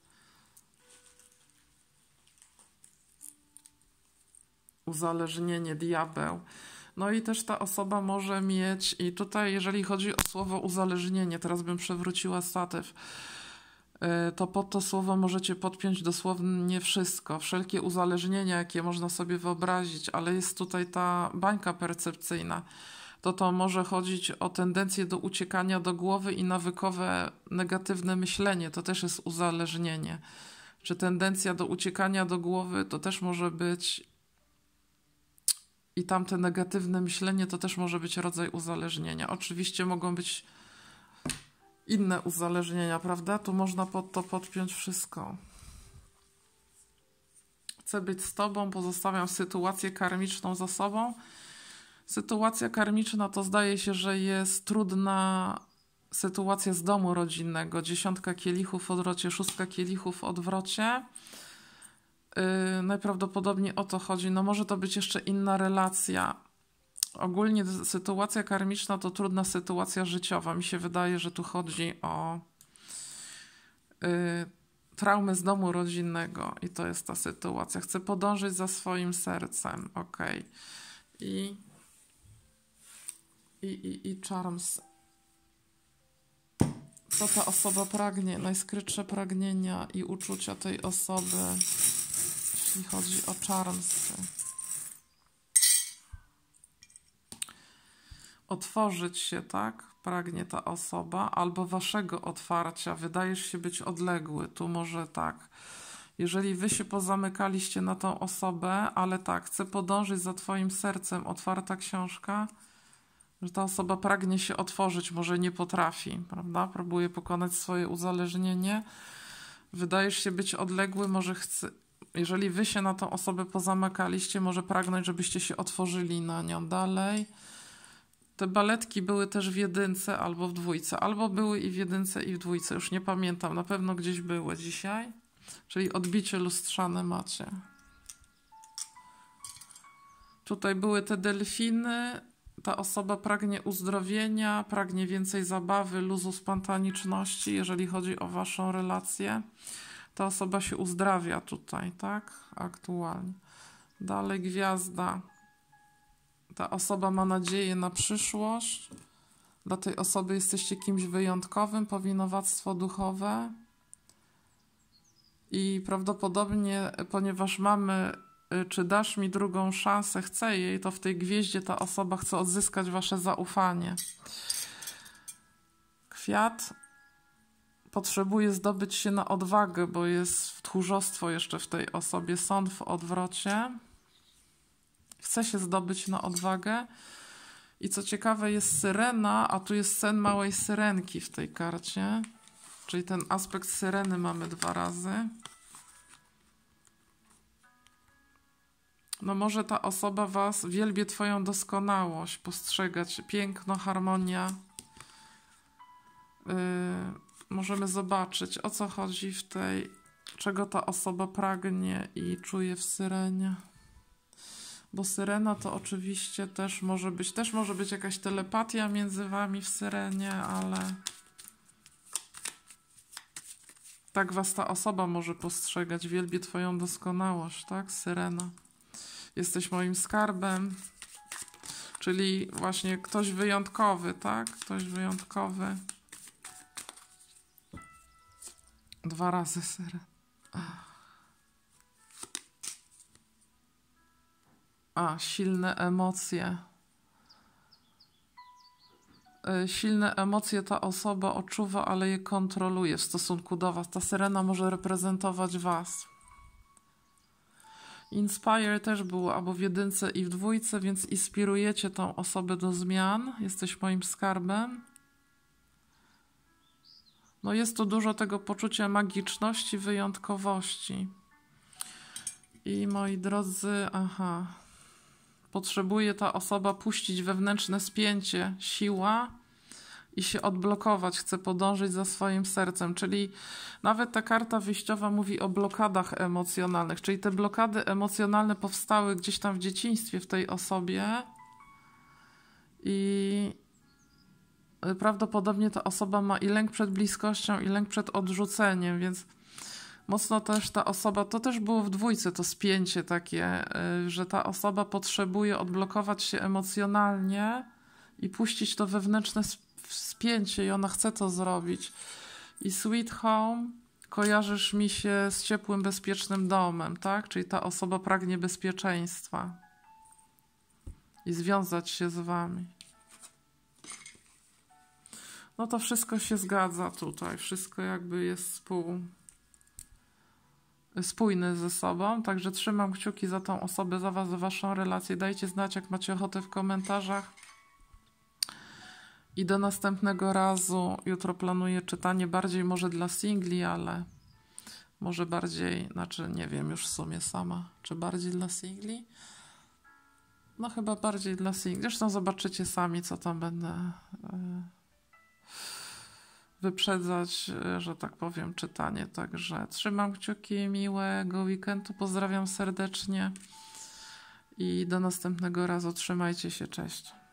Uzależnienie, diabeł. No i też ta osoba może mieć, i tutaj jeżeli chodzi o słowo uzależnienie, teraz bym przewróciła statyw, to pod to słowo możecie podpiąć dosłownie wszystko, wszelkie uzależnienia, jakie można sobie wyobrazić, ale jest tutaj ta bańka percepcyjna. To może chodzić o tendencję do uciekania do głowy i nawykowe negatywne myślenie, to też jest uzależnienie. Czy tendencja do uciekania do głowy, to też może być i tamte negatywne myślenie to też może być rodzaj uzależnienia. Oczywiście mogą być inne uzależnienia, prawda? Tu można pod to podpiąć wszystko. Chcę być z tobą, pozostawiam sytuację karmiczną za sobą. Sytuacja karmiczna to zdaje się, że jest trudna sytuacja z domu rodzinnego. 10 kielichów w odwrocie, 6 kielichów w odwrocie. Najprawdopodobniej o to chodzi. No może to być jeszcze inna relacja. Ogólnie sytuacja karmiczna to trudna sytuacja życiowa. Mi się wydaje, że tu chodzi o traumę z domu rodzinnego i to jest ta sytuacja. Chcę podążyć za swoim sercem. Ok. I charms. Co ta osoba pragnie? Najskrytsze pragnienia i uczucia tej osoby, jeśli chodzi o charmsy. Otworzyć się, tak? Pragnie ta osoba, albo waszego otwarcia. Wydajesz się być odległy. Tu może tak. Jeżeli wy się pozamykaliście na tą osobę, ale tak, chcę podążyć za twoim sercem. Otwarta książka, że ta osoba pragnie się otworzyć, może nie potrafi, prawda? Próbuje pokonać swoje uzależnienie. Wydajesz się być odległy, może chce. Jeżeli wy się na tą osobę pozamykaliście, może pragnąć, żebyście się otworzyli na nią dalej. Te baletki były też w 1 albo w 2, albo były i w 1 i w 2, już nie pamiętam, na pewno gdzieś były dzisiaj. Czyli odbicie lustrzane macie. Tutaj były te delfiny. Ta osoba pragnie uzdrowienia, pragnie więcej zabawy, luzu, spontaniczności, jeżeli chodzi o waszą relację. Ta osoba się uzdrawia tutaj, tak? Aktualnie. Dalej gwiazda. Ta osoba ma nadzieję na przyszłość. Dla tej osoby jesteście kimś wyjątkowym, powinowactwo duchowe. I prawdopodobnie, ponieważ mamy, czy dasz mi drugą szansę, chcę jej, to w tej gwieździe ta osoba chce odzyskać wasze zaufanie. Kwiat potrzebuje zdobyć się na odwagę, bo jest tchórzostwo jeszcze w tej osobie, sąd w odwrocie. Chce się zdobyć na odwagę. I co ciekawe, jest syrena, a tu jest sen małej syrenki w tej karcie. Czyli ten aspekt syreny mamy 2 razy. No może ta osoba was wielbie twoją doskonałość, postrzegać piękno, harmonia. Możemy zobaczyć, o co chodzi w tej, czego ta osoba pragnie i czuje w syrenie. Bo syrena to oczywiście też może być jakaś telepatia między wami w syrenie, ale tak was ta osoba może postrzegać. Wielbie twoją doskonałość, tak? Syrena. Jesteś moim skarbem. Czyli właśnie ktoś wyjątkowy, tak? Ktoś wyjątkowy. 2 razy syren. Silne emocje. Silne emocje ta osoba odczuwa, ale je kontroluje w stosunku do was. Ta syrena może reprezentować was. Inspire też było albo w 1 i w 2, więc inspirujecie tą osobę do zmian. Jesteś moim skarbem. No jest tu dużo tego poczucia magiczności, wyjątkowości. I moi drodzy, potrzebuje ta osoba puścić wewnętrzne spięcie, siła i się odblokować. Chce podążyć za swoim sercem. Czyli nawet ta karta wyjściowa mówi o blokadach emocjonalnych. Czyli te blokady emocjonalne powstały gdzieś tam w dzieciństwie w tej osobie i prawdopodobnie ta osoba ma i lęk przed bliskością, i lęk przed odrzuceniem, więc mocno też ta osoba, to też było w 2 to spięcie takie, że ta osoba potrzebuje odblokować się emocjonalnie i puścić to wewnętrzne spięcie i ona chce to zrobić. I Sweet Home kojarzysz mi się z ciepłym, bezpiecznym domem, tak? Czyli ta osoba pragnie bezpieczeństwa i związać się z wami. No to wszystko się zgadza tutaj, wszystko jakby jest spójne ze sobą, także trzymam kciuki za tą osobę, za was, za waszą relację. Dajcie znać, jak macie ochotę w komentarzach. I do następnego razu. Jutro planuję czytanie bardziej może dla singli, ale może bardziej, znaczy nie wiem już w sumie sama, czy bardziej dla singli? No chyba bardziej dla singli. Zresztą zobaczycie sami, co tam będę wyprzedzać, że tak powiem, czytanie. Także trzymam kciuki, miłego weekendu, pozdrawiam serdecznie i do następnego razu. Trzymajcie się, cześć.